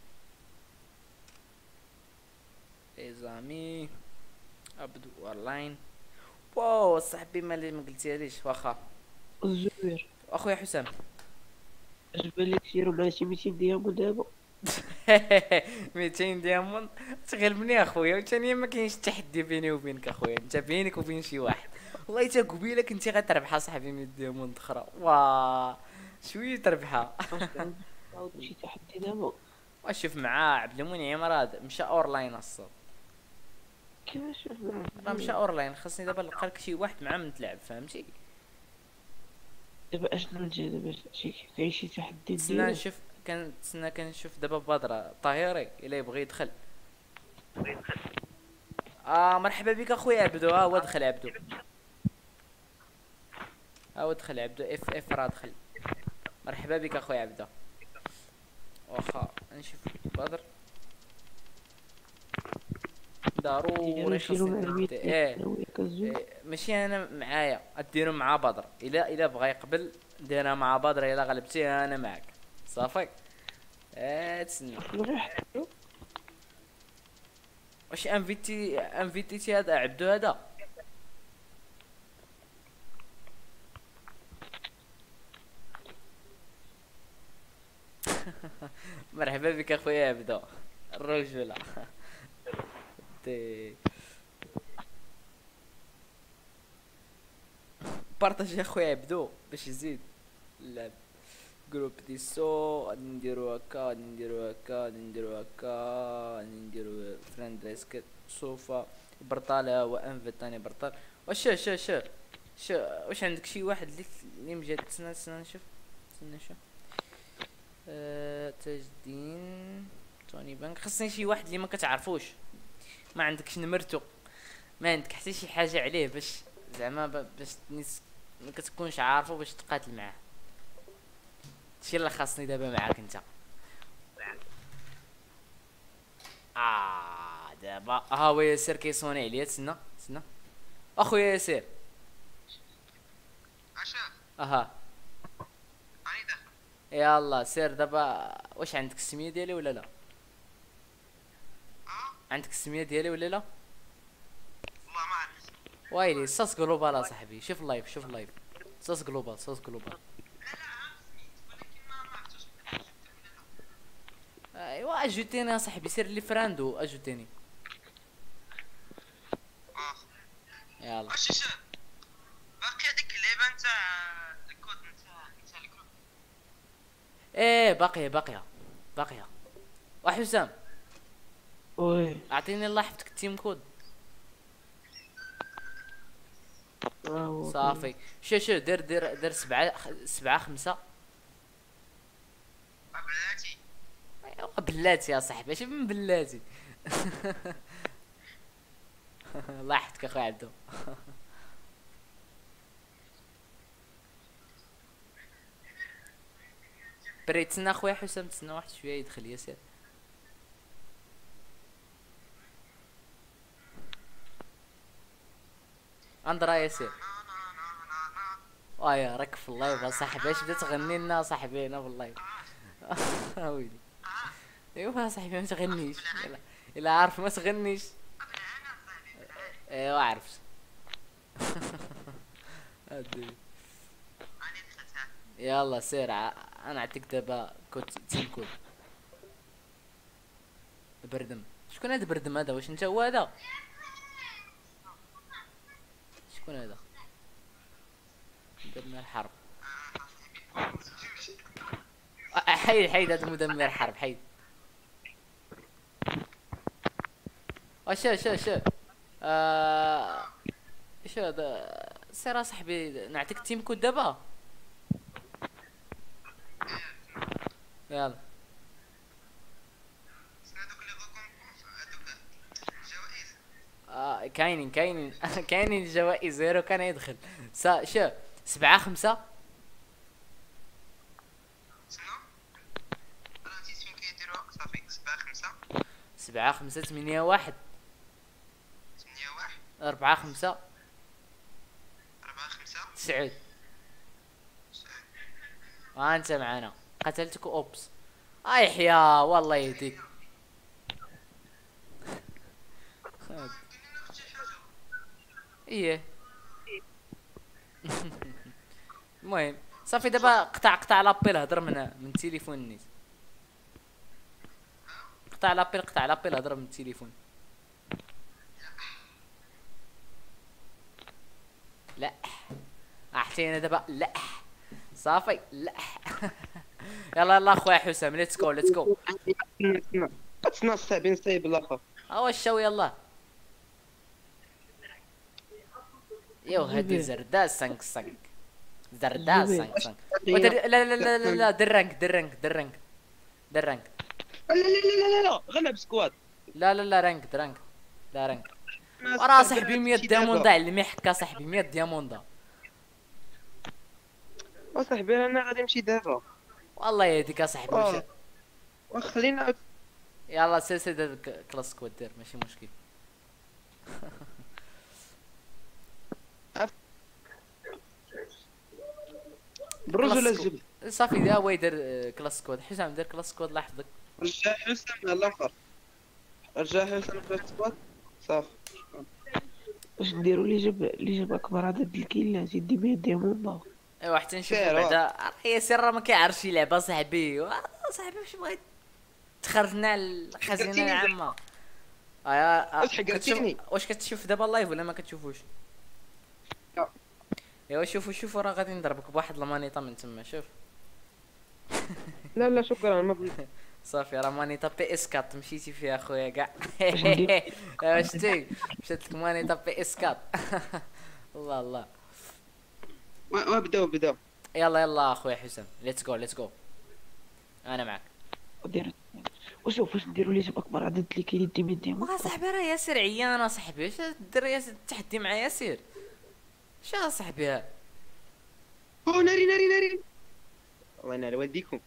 اي زامي ابدو اونلاين. واو صاحبي مالي ما قلتيليش واخا الزبير اخويا حسام اجبر لك كثير ولا شي ميتين ديامون دابا ميتين ديامون تغلبني اخويا وثانيا ما كاينش تحدي بيني وبينك اخويا انت بينك وبين شي واحد والله حتى قبيله كنتي غتربحها صاحبي مية ديامون اخرى وا شويه تربحها عاود شي تحدي دابا واشوف معاه عبد المنعم راه مشى اونلاين اصلا كيفاش راه مشى اونلاين خاصني دابا نلقى لك شي واحد معاه من تلعب فهمتي دابا اشنو نجي دابا شي كاين شي تحدي تسنى ديالو نشوف كان تسنى كنشوف دابا بدر طاهري الا يبغي يدخل اه مرحبا بك اخويا عبدو ها هو دخل عبدو ها هو دخل عبدو اف اف راه دخل مرحبا بك اخويا عبدو واخا نشوف بدر ضروري خاصني ندير- ايه إيه، ماشي انا معايا اديرو مع بدر الا الا بغى يقبل ديرها مع بدر الا غلبتي انا معاك صافي ايه تسنى واش انفيتي انفيتيتي هذا عبدو هذا مرحبا بك اخويا عبدو الرجولة دي بارطاجي اخويا عبدو باش يزيد اللعب جروب دي سو غادي نديرو هكا غادي نديرو هكا غادي نديرو هكا غادي نديرو فريند ريسك سوفا برطالة وانفيتاني برطال واش شو شو شو شو واش عندك شي واحد اللي اللي مجا تسنى تسنى نشوف تسنى نشوف أه... متجدين توني بانك. خصني شي واحد اللي ما كتعرفوش، ما عندكش نمرتو، ما عندك حتى شي حاجه عليه، باش زعما ب- باش نيس ما كتكونش عارفو باش تقاتل معاه. هادشي اللي خاصني دابا معاك انت. اه دابا ها هو ياسر كيصوني عليا. تسنى تسنى اخويا ياسر. عشا اها راني داخل. يلا سير دابا. واش عندك السميه ديالي ولا لا؟ اه عندك السميه ديالي ولا لا؟ والله ما عرفت. وايلي صاص جلوبال اصاحبي. شوف اللايف شوف اللايف. صاص جلوبال صاص جلوبال. لا لا عارف سميت ولكن ما ما عرفتش شفت ولا لا. ايوا اجوتيني يا صاحبي، سير لي فراندو اجوتيني. اه يلا واش اش باقي هذيك اللعبه نتاع الكود نتاع نتاع الجروب؟ ايه باقيه باقيه باقيه. وحسام وي. اعطيني الله يحفظك التيم كود. ها هو صافي شو شو دير دير دير سبعة خ- سبعة خمسة. بلاتي ايوا بلاتي يا صاحبي، اش من بلاتي. الله يحفظك اخويا عبدو. بري تسنى اخويا حسام، تسنى واحد شويه يدخل ياسر. اندرا ياسر. وايا راك في اللايف اصاحبي، اش بدات تغني لنا اصاحبي هنا في اللايف. ويلي ايوا اصاحبي ما تغنيش. يلا الا عارف ما تغنيش. ايوا عرفت. هادي. راني دخلتها. يلا سير ع- انا نعطيك دابا كود تيم كود. بردم. شكون هذا بردم هذا؟ واش انت هو هذا؟ شكون هذا؟ مدمر حرب. أ- حيد حيد هذا مدمر حرب حيد. شو شو شو آه شو هذا؟ سير صاحبي نعطيك تيم كود دابا. يلا شنو هذوك اللي غوكونكورس هذوك الجوائز؟ آه كاينين كاينين كاينين الجوائز. زيرو كان يدخل سا شو سبعة خمسة. شنو؟ انا نسيت فين كيديروها. صافي سبعة خمسة سبعة خمسة ثمانية واحد ثمانية واحد أربعة خمسة أربعة خمسة تسعود. ها انت معانا قتلتك اوبس. اه يحيى والله يهديك. ايه المهم صافي دابا قطع قطع لابيل هضر من من التليفون نيت. قطع لابيل قطع لابيل هضر من التليفون. لا احتينا دابا لا صافي لا. يلا يلا اخويا حسام ليتس جو ليتس جو. تسنى تسنى الصعبين صايب الاخر. ها الشو يلا. يو هادي زردة سانك سانك زردة سانك سانك. ودر... لا لا لا لا لا درنك درنك درنك درنك. لا لا لا لا لا غلب سكواد. لا لا لا رانك درنك لا رانك. وراه صاحبي مية دياموندا اللي ما يحكى صاحبي مية دياموندا. وصاحبي انا غادي نمشي دابا. والله يهديك اصاحبي. واش آه. وخلينا نعاود. يلا سير سير دير كلاس سكواد دير ماشي مشكل. بالرز ولا كلاس الجبن؟ صافي دا هو يدير آه، كلاس سكواد. حسام دير كلاس سكواد الله يحفظك. رجع حسام الاخر. رجع حسام في السكواد صافي. واش نديرو اللي جاب اللي جاب اكبر عدد الكيلات يدي مية دياموندا. ايوا حتى نشوفو سير، بعدا. هي سير راه ما كيعرفش يلعب صاحبي. آه، صاحبي واش بغيت تخرجنا الخزينه حكرتيني العامه. ايا واش حكرتيني؟ واش كتشوف دابا اللايف ولا ما كتشوفوش؟ لا. ايوا شوفوا شوفوا راه غادي نضربك بواحد المانيطه من تما. شوف لا لا شكرا ما بغيت. صافي راه مانيطا بي اس كات مشيتي فيها اخويا كاع. ندير؟ ايوا شتي مشات لك مانيطا بي اس كات. الله الله. وابداو بداو. يلا يلا اخويا حسام ليتس جو ليتس جو. انا معك. ودير وشوف واش نديرو لي جاب اكبر عدد اللي كاين يدي من ديمون. ما صاحبي راه ياسر عيان اصاحبي، واش دير ياسر التحدي مع ياسر؟ شا اصاحبي ها؟ او ناري ناري ناري وانا نوديكم.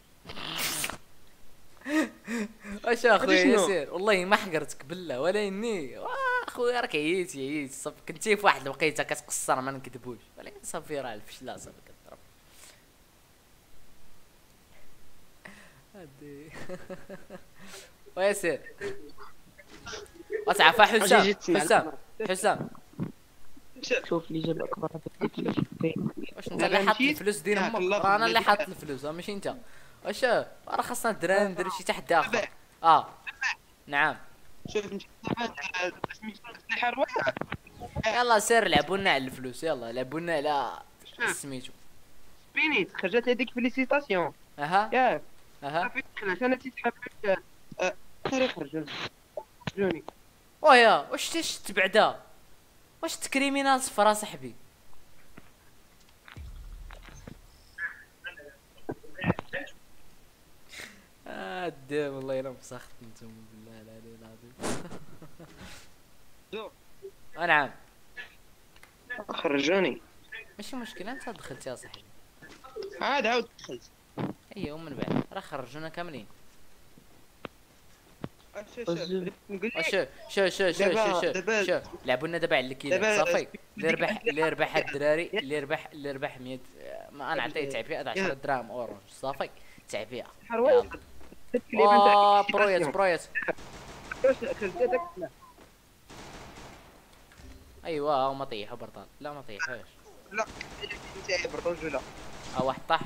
واش اخويا شنو؟ ياسر والله ما حقرتك بالله ولا اني واه اخويا راك عييتي عييت صافي، كنتي في واحد الوقيته كتقصر ما نكذبوش، ولكن صافي راه الفشله صافي كضرب هادي. وياسر وتعرف أجي حسام جيت مع حسام حسام شوف اللي جاب اكبر عدد اللي كاين يدي من ديمون. واش انت أنا اللي حاط مشيت؟ الفلوس ديال ياك امك؟ الله راه انا اللي يخليك. حاط الفلوس اه ماشي انت. واش راه خاصنا الدراري نديرو شي تحدي اخر. اه نعم شوف انت سميتو الاسلحه الروايع. يلا سير لعبوا لنا على الفلوس، يلا لعبوا لنا على سميتو. بينيت خرجت هذيك فيليسيتاسيون اها ياك اها صافي خلاص انا تيتحب خير خرجوا خرجوني. ويا واش تشت بعدا؟ واش تكريمينال صفرا صاحبي؟ اه الدم والله الا مسخت نتوما بالله العلي العظيم. زو. اه نعم خرجوني ماشي مشكلة، انت دخلت يا صاحبي. عاد عاود دخلت. ايوا ومن بعد راه خرجونا كاملين. نقول اه لك شو شو شو شو دابا- شو دابا- شو لعبوا لنا دابا على الكيلات دابا صافي. اللي ديك ربح واحد اللي ربح الدراري اللي ربح اللي ربح مية. ما انا عطيه تعبئة عشرة دراهم اورنج صافي تعبئة. حرويج اه برويت برويت ايوا ها هما طيحوا برطال. لا ما طيحوش. لا انت بالرجوله ها واحد طاح.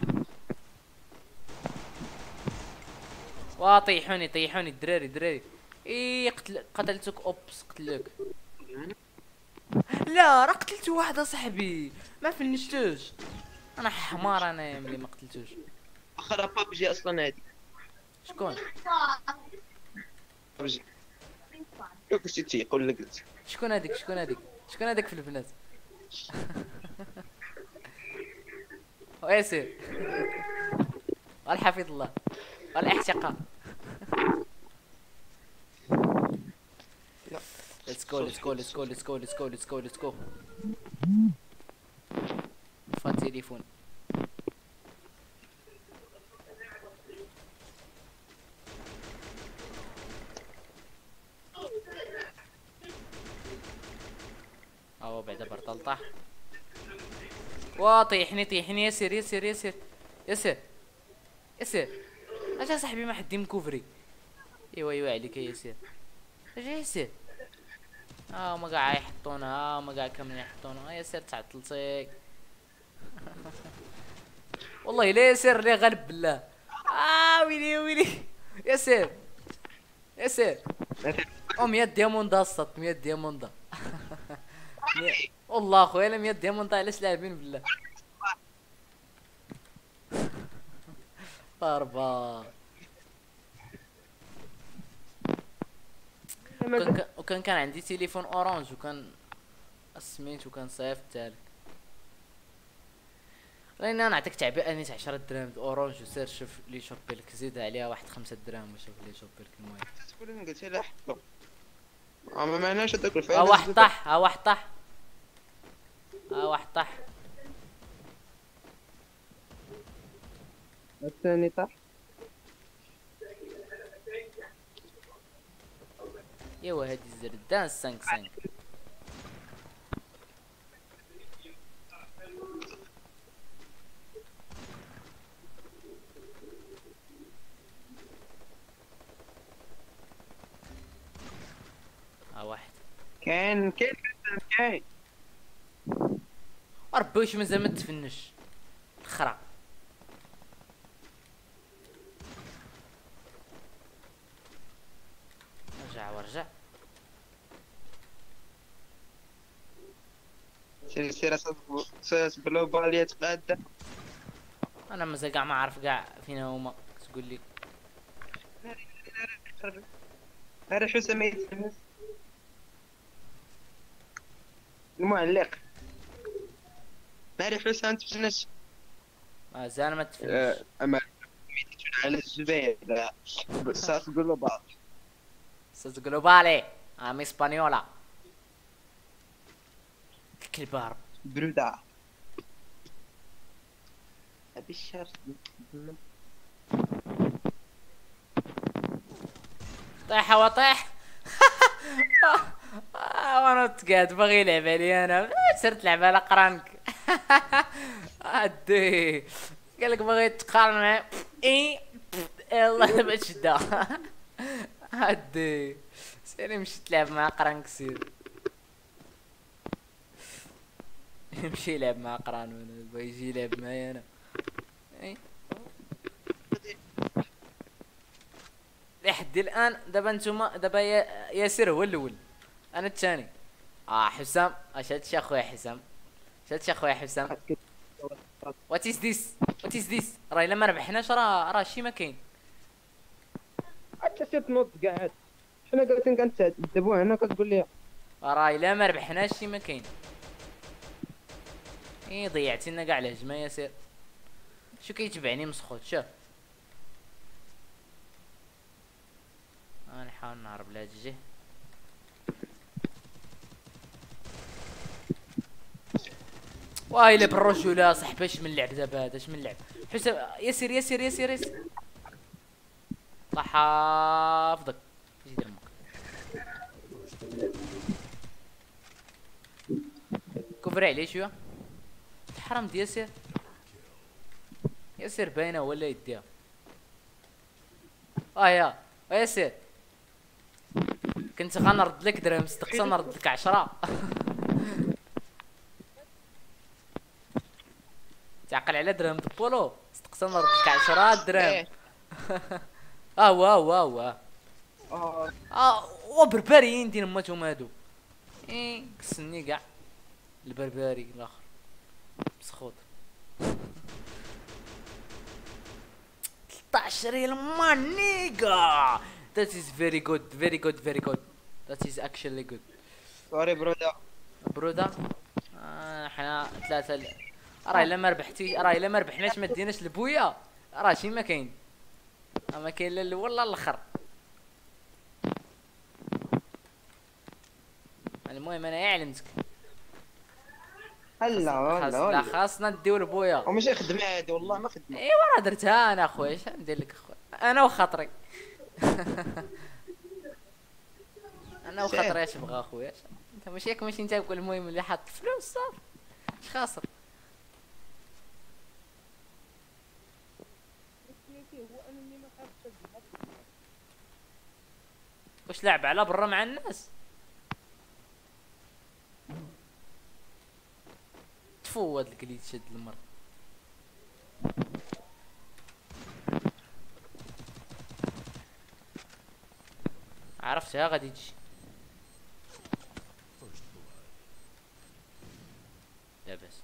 وا طيحوني طيحوني الدراري الدراري. اي قتل قتلتك اوبس قتلك. لا راه قتلت واحد اصاحبي ما فنشتوش. انا حمار انا ملي ما قتلتوش. اخر بابجي اصلا هادي شكون بابجي شوف واش تيقول لك قلت شكون هذيك شكون هذيك شكون هذاك في البنات؟ وياسر والحفيظ الله والاحتقاء. Let's go let's go let's go let's go let's go let's go let's go. فا تليفون. او بعدا برطل طاح. وا طيحني طيحني ياسر ياسر ياسر ياسر ياسر. اجا صاحبي ما حد مكوفري. ايوا ايوا عليك يا ياسر اجا ياسر. ها هما كاع يحطونا ها هما كاع كاملين يحطونا. ياسر تعطلتي والله لا ياسر اللي غالب بالله. اه ويلي ويلي ياسر ياسر. او مية دياموندا السط مية دياموندا. مية- والله خويا لا مية دياموندا علاش لاعبين بالله. ضربة وكان وكان كان عندي تليفون اورانج وكان سميت وكان صيفط تالك. لان انا نعطيك تعبئه نيت عشرة دراهم اورانج وسير شوف لي شوبي لك زيد عليها واحد خمسة دراهم وشوف لي شوبي لك. المهم تقول انا قلت لا حطو ما معناش هذاك ها الفائده. واحد طاح ها واحد طاح ها واحد طاح. الثاني طاح. ايوا هادي الزردان خمسة خمسة. ها واحد كاين كاين كاين ربي واش مازال ما تفنش الخرا. رجع ورجع. سير سير ساس بلو باليات قاده. انا مازال كاع ما عارف كاع فين هما تقول لي. ناري حسام يتنفس المعلق. ناري حسام تفنش مازال ما تفنش. اما على الجبال ساس جلوبال. ساس جلوبالي ام اسبانيولا الكلبار. برودا ابي الشارع. طيح وطيح. وانا تقعد باغي يلعب علي انا صرت لعب على قرانك. ادي قال لك باغي تقارن معايا اي يلا دابا تشدا. ادي سيري مشي تلعب مع قرانك سير. يمشي يلعب مع قرانو انا بغا يجي يلعب معايا انا. اي لحد الان دابا نتوما دابا يا- ياسر هو الاول انا الثاني. اه حسام اش هادشي اخويا حسام اش هادشي اخويا حسام. وات از ذيس وات از ذيس راه الا ما ربحناش راه راه شي ما كاين. حتى سير تنوض قاعد. حنا جالسين كنتعذبوا هنا كتقول لي راه الا ما ربحناش شي ما كاين. اي ضيعتي لنا كاع الهجمه ياسر. شو كيتبعني مسخوت شوف. غنحاول نهرب لهاد الجهه. وايلا بالرجوله صاحبي اش من لعب دابا هذا اش من لعب. حسام ياسر ياسر ياسر ياسر الله حافظك. اجي دير امك كفري عليه شويه. حرام ديال ياسر. ياسر باينه ولا يديها. اه يا آه ياسر كنت غنرد لك درهم صدقت نرد لك عشرة. تعقل على درهم بولو صدقت نرد لك عشرة درهم. اه واو واو واو اه اه وبربريين دين امتهم هادو. ايه كسني كاع البربري الاخر مسخوط. ثلاثة عشر ريال مانيغا. That is very good very good very good. That is actually good. سوري برودا. برودا آه حنا ثلاثة ل... راه الا ما ربحتي راه الا ما ربحناش ما ديناش البويا راه شي ما كاين. ما كاين لا الاول لا الاخر. المهم انا علمتك. هلا خاص هلا لا هلا. خاصنا نديو البويا. وماشي خدمة هادي والله ما خدمة. ايوا راه درتها انا اخويا اش ندير لك اخويا انا وخاطري. انا وخاطري اش بغا اخويا. انت ماشي ياك ماشي انت كل المهم اللي حاط الفلوس صافي اش خاسر. واش لعب على برا مع الناس. تفو هاد الكليتش هاد المرة. عرفتها غادي تجي. لاباس.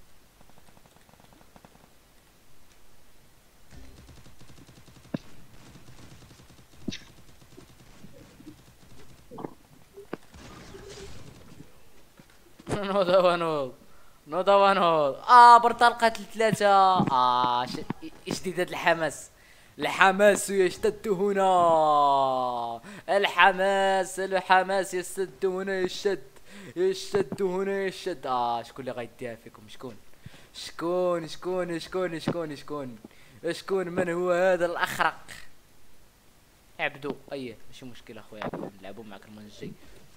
نوض ونوض نوض ونوض. اه برطال قتل ثلاثة. اه ش... اشتداد الحماس. الحماس يشتد هنا. الحماس الحماس يشتد هنا يشتد يشتد هنا يشتد. اه شكون اللي غيديها فيكم شكون شكون شكون شكون شكون شكون شكون من هو هذا الاخرق. عبدو ايه ماشي مشكل اخويا نلعبوا معك المره الجاي.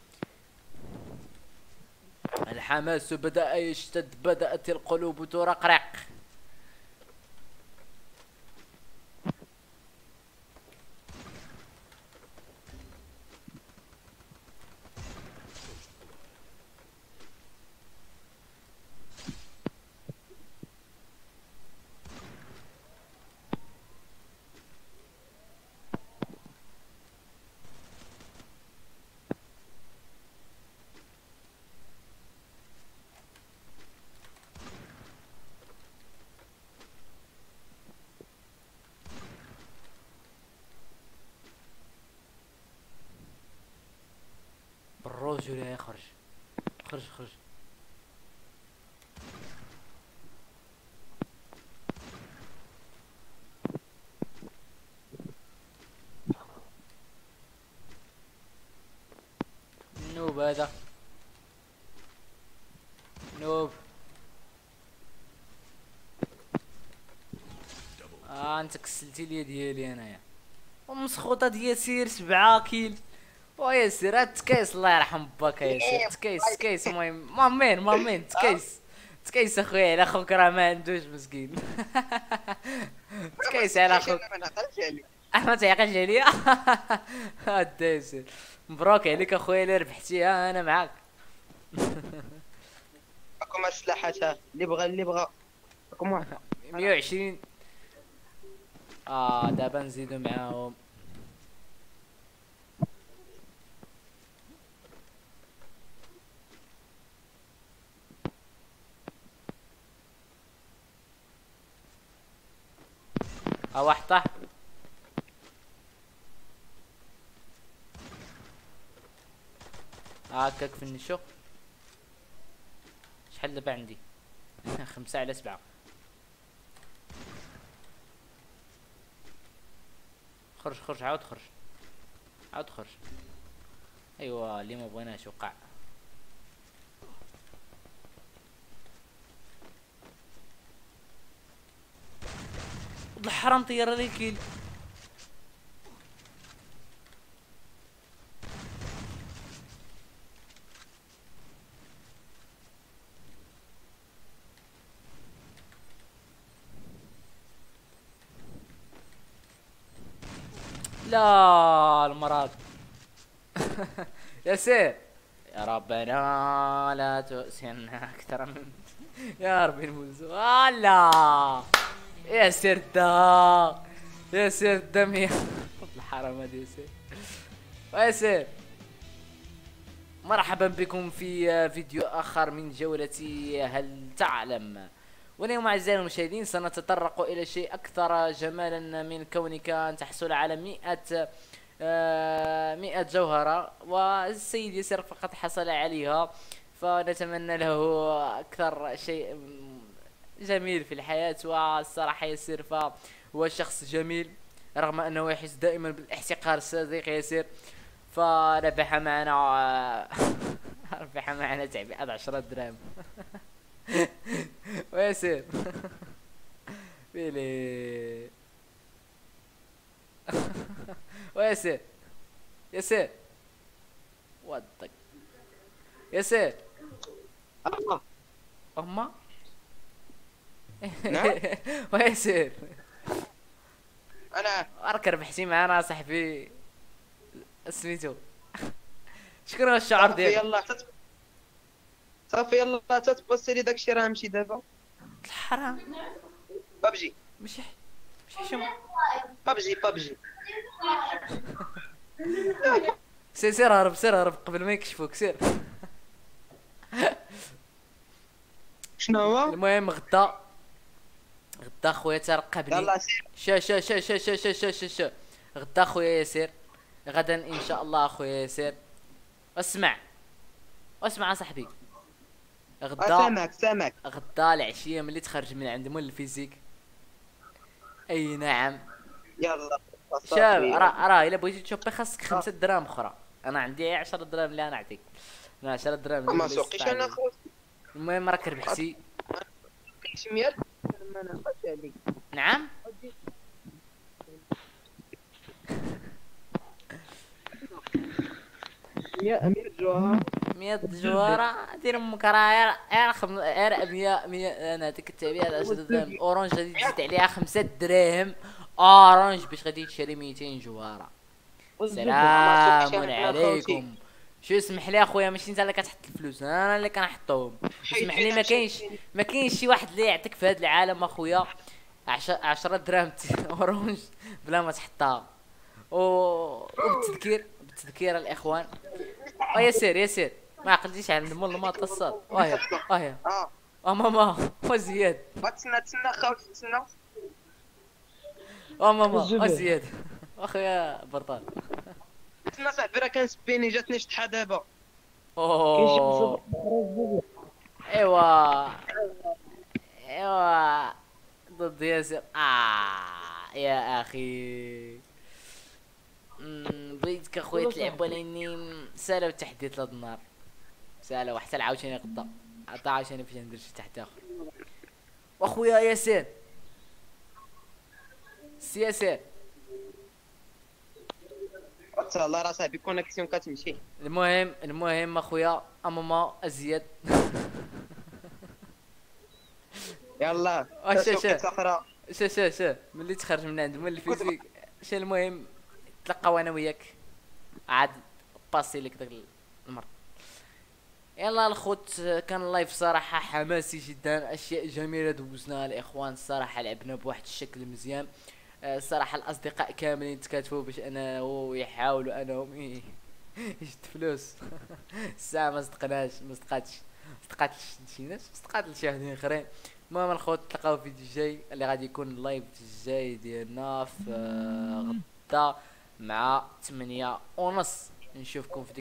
الحماس بدأ يشتد بدأت القلوب ترقرق. بالرجل يا خرج خرج خرج. نوب هذا نوب. اه انت كسلتي لي ديالي انايا. ومسخوطه ديال ياسير سبعة كيل. وياسير هاد تكيس الله يرحم باك ياسير. تكيس تكيس المهم مامين مامين تكيس تكيس اخويا على خوك راه ما عندوش مسكين. تكيس على خوك. ما تعقلش عليا. هادا ياسير مبروك عليك اخويا اللي ربحتيها انا معاك. راكم مع السلاحات ها اللي بغى اللي بغى راكم واحد مية وعشرين. اه دابا نزيدو معاهم. ها واحد طاح. هاكاك في النشو. شحال دابا عندي؟ خمسة على سبعة. خرج خرج عاود خرج عاود خرج. ايوا اللي ما بغيناش وقع. الحرام طير لي الكيل. لا المرض. ياسير يا ربنا لا تؤسنا اكثر من يا ربي نفوز. لا يا سردا يا سردا مية. الحرام هذا ياسير. وياسير مرحبا بكم في فيديو اخر من جولة هل تعلم. واليوم اعزائي المشاهدين سنتطرق الى شيء اكثر جمالا من كونك ان تحصل على مئة آه مئة جوهرة، والسيد ياسر فقط حصل عليها، فنتمنى له اكثر شيء جميل في الحياة. والصراحة ياسر فهو شخص جميل رغم انه يحس دائما بالاحتقار الصديق ياسر. فربح معنا ربح معنا تعبئة عشرة دراهم. وياسر بيلي. وياسر ياسر ودك ياسر الله أما نعم. وياسر انا راك ربحتي معنا صاحبي سميتو. شكون هو الشعور صافي ديالك؟ يلا تت... صافي يلا تتبصي لي داكشي راه مشي دابا. الحرام بابجي ماشي ماشي حشوم. بابجي بابجي سير سير هرب سير هرب قبل ما يكشفوك سير. شنو هو؟ المهم غدا غدا خويا ترقبني. يلا سير. شا شا شا شا شا شا شا شا شا غدا خويا ياسر. غدا ان شاء الله خويا ياسر. اسمع اسمع صاحبي. غدا سامعك سامعك. غدا العشيه ملي تخرج من عند مول الفيزيك. اي نعم يلا شوف راه راه الا بغيتي تشوبي خاصك خمسة دراهم اخرى. انا عندي عشرة دراهم اللي انا نعطيك. انا عشرة دراهم ما اللي سوقيش استعمل. انا خويا. المهم راك ربحتي. مية ما ناقص عليك. نعم مية مية جوهر. مية جوهرة دير امك راه غير خم... غير مية مية. انا هذيك التعبئة عشرة دراهم اورانج غادي تزيد عليها خمسة دراهم اورانج باش غادي تشري ميتين جوهرة. سلام عليكم. شو اسمح لي اخويا ماشي انت اللي كتحط الفلوس انا اللي كنحطهم. اسمح لي ما كاينش ما كاينش شي واحد اللي يعطيك في هذا العالم اخويا عشرة دراهم اورانج بلا ما تحطها. و وبالتذكير بالتذكير الاخوان. اه ياسر ياسر ما عقلتيش على المول ما تصل. واه واه اه اه ماما وزياد تسنى تسنى خويا تسنى. اه ماما وزياد اخويا برطان. تسنى صاحبي راه كنسبيني جاتني شطحه دابا. اوه ايوا ايوا ضد ياسر. اه يا اخي. امم بغيت مسك اخويا تلعبوا لاني سالا التحديث لهاد النهار سالا وحتى عاوتاني غدا عطا عاوتاني فاش ندير شي تحدي اخر. واخويا ياسين سي ياسين الله راه صاحبي كونيكسيون كتمشي. المهم المهم اخويا اماما ازيد. يلا واش شا توقيت اخرى. شا شا شا ملي تخرج من عند مول الفيزيك شا المهم تلقاو انا وياك عاد باسي لك داك المر. يلا الخوت كان اللايف صراحة حماسي جدا، اشياء جميلة دوزناها الاخوان الصراحة، لعبنا بواحد الشكل مزيان الصراحة. الاصدقاء كاملين تكاتفوا باش انا هو يحاولوا انهم يجد فلوس. الساعة ما صدقناش ما صدقاتش صدقات شي ناس صدقات لشي واحدين اخرين. المهم الخوت تلقاو في الفيديو الجاي اللي غادي يكون اللايف الجاي ديالنا في غدا مع ثمانية ونص. نشوفكم في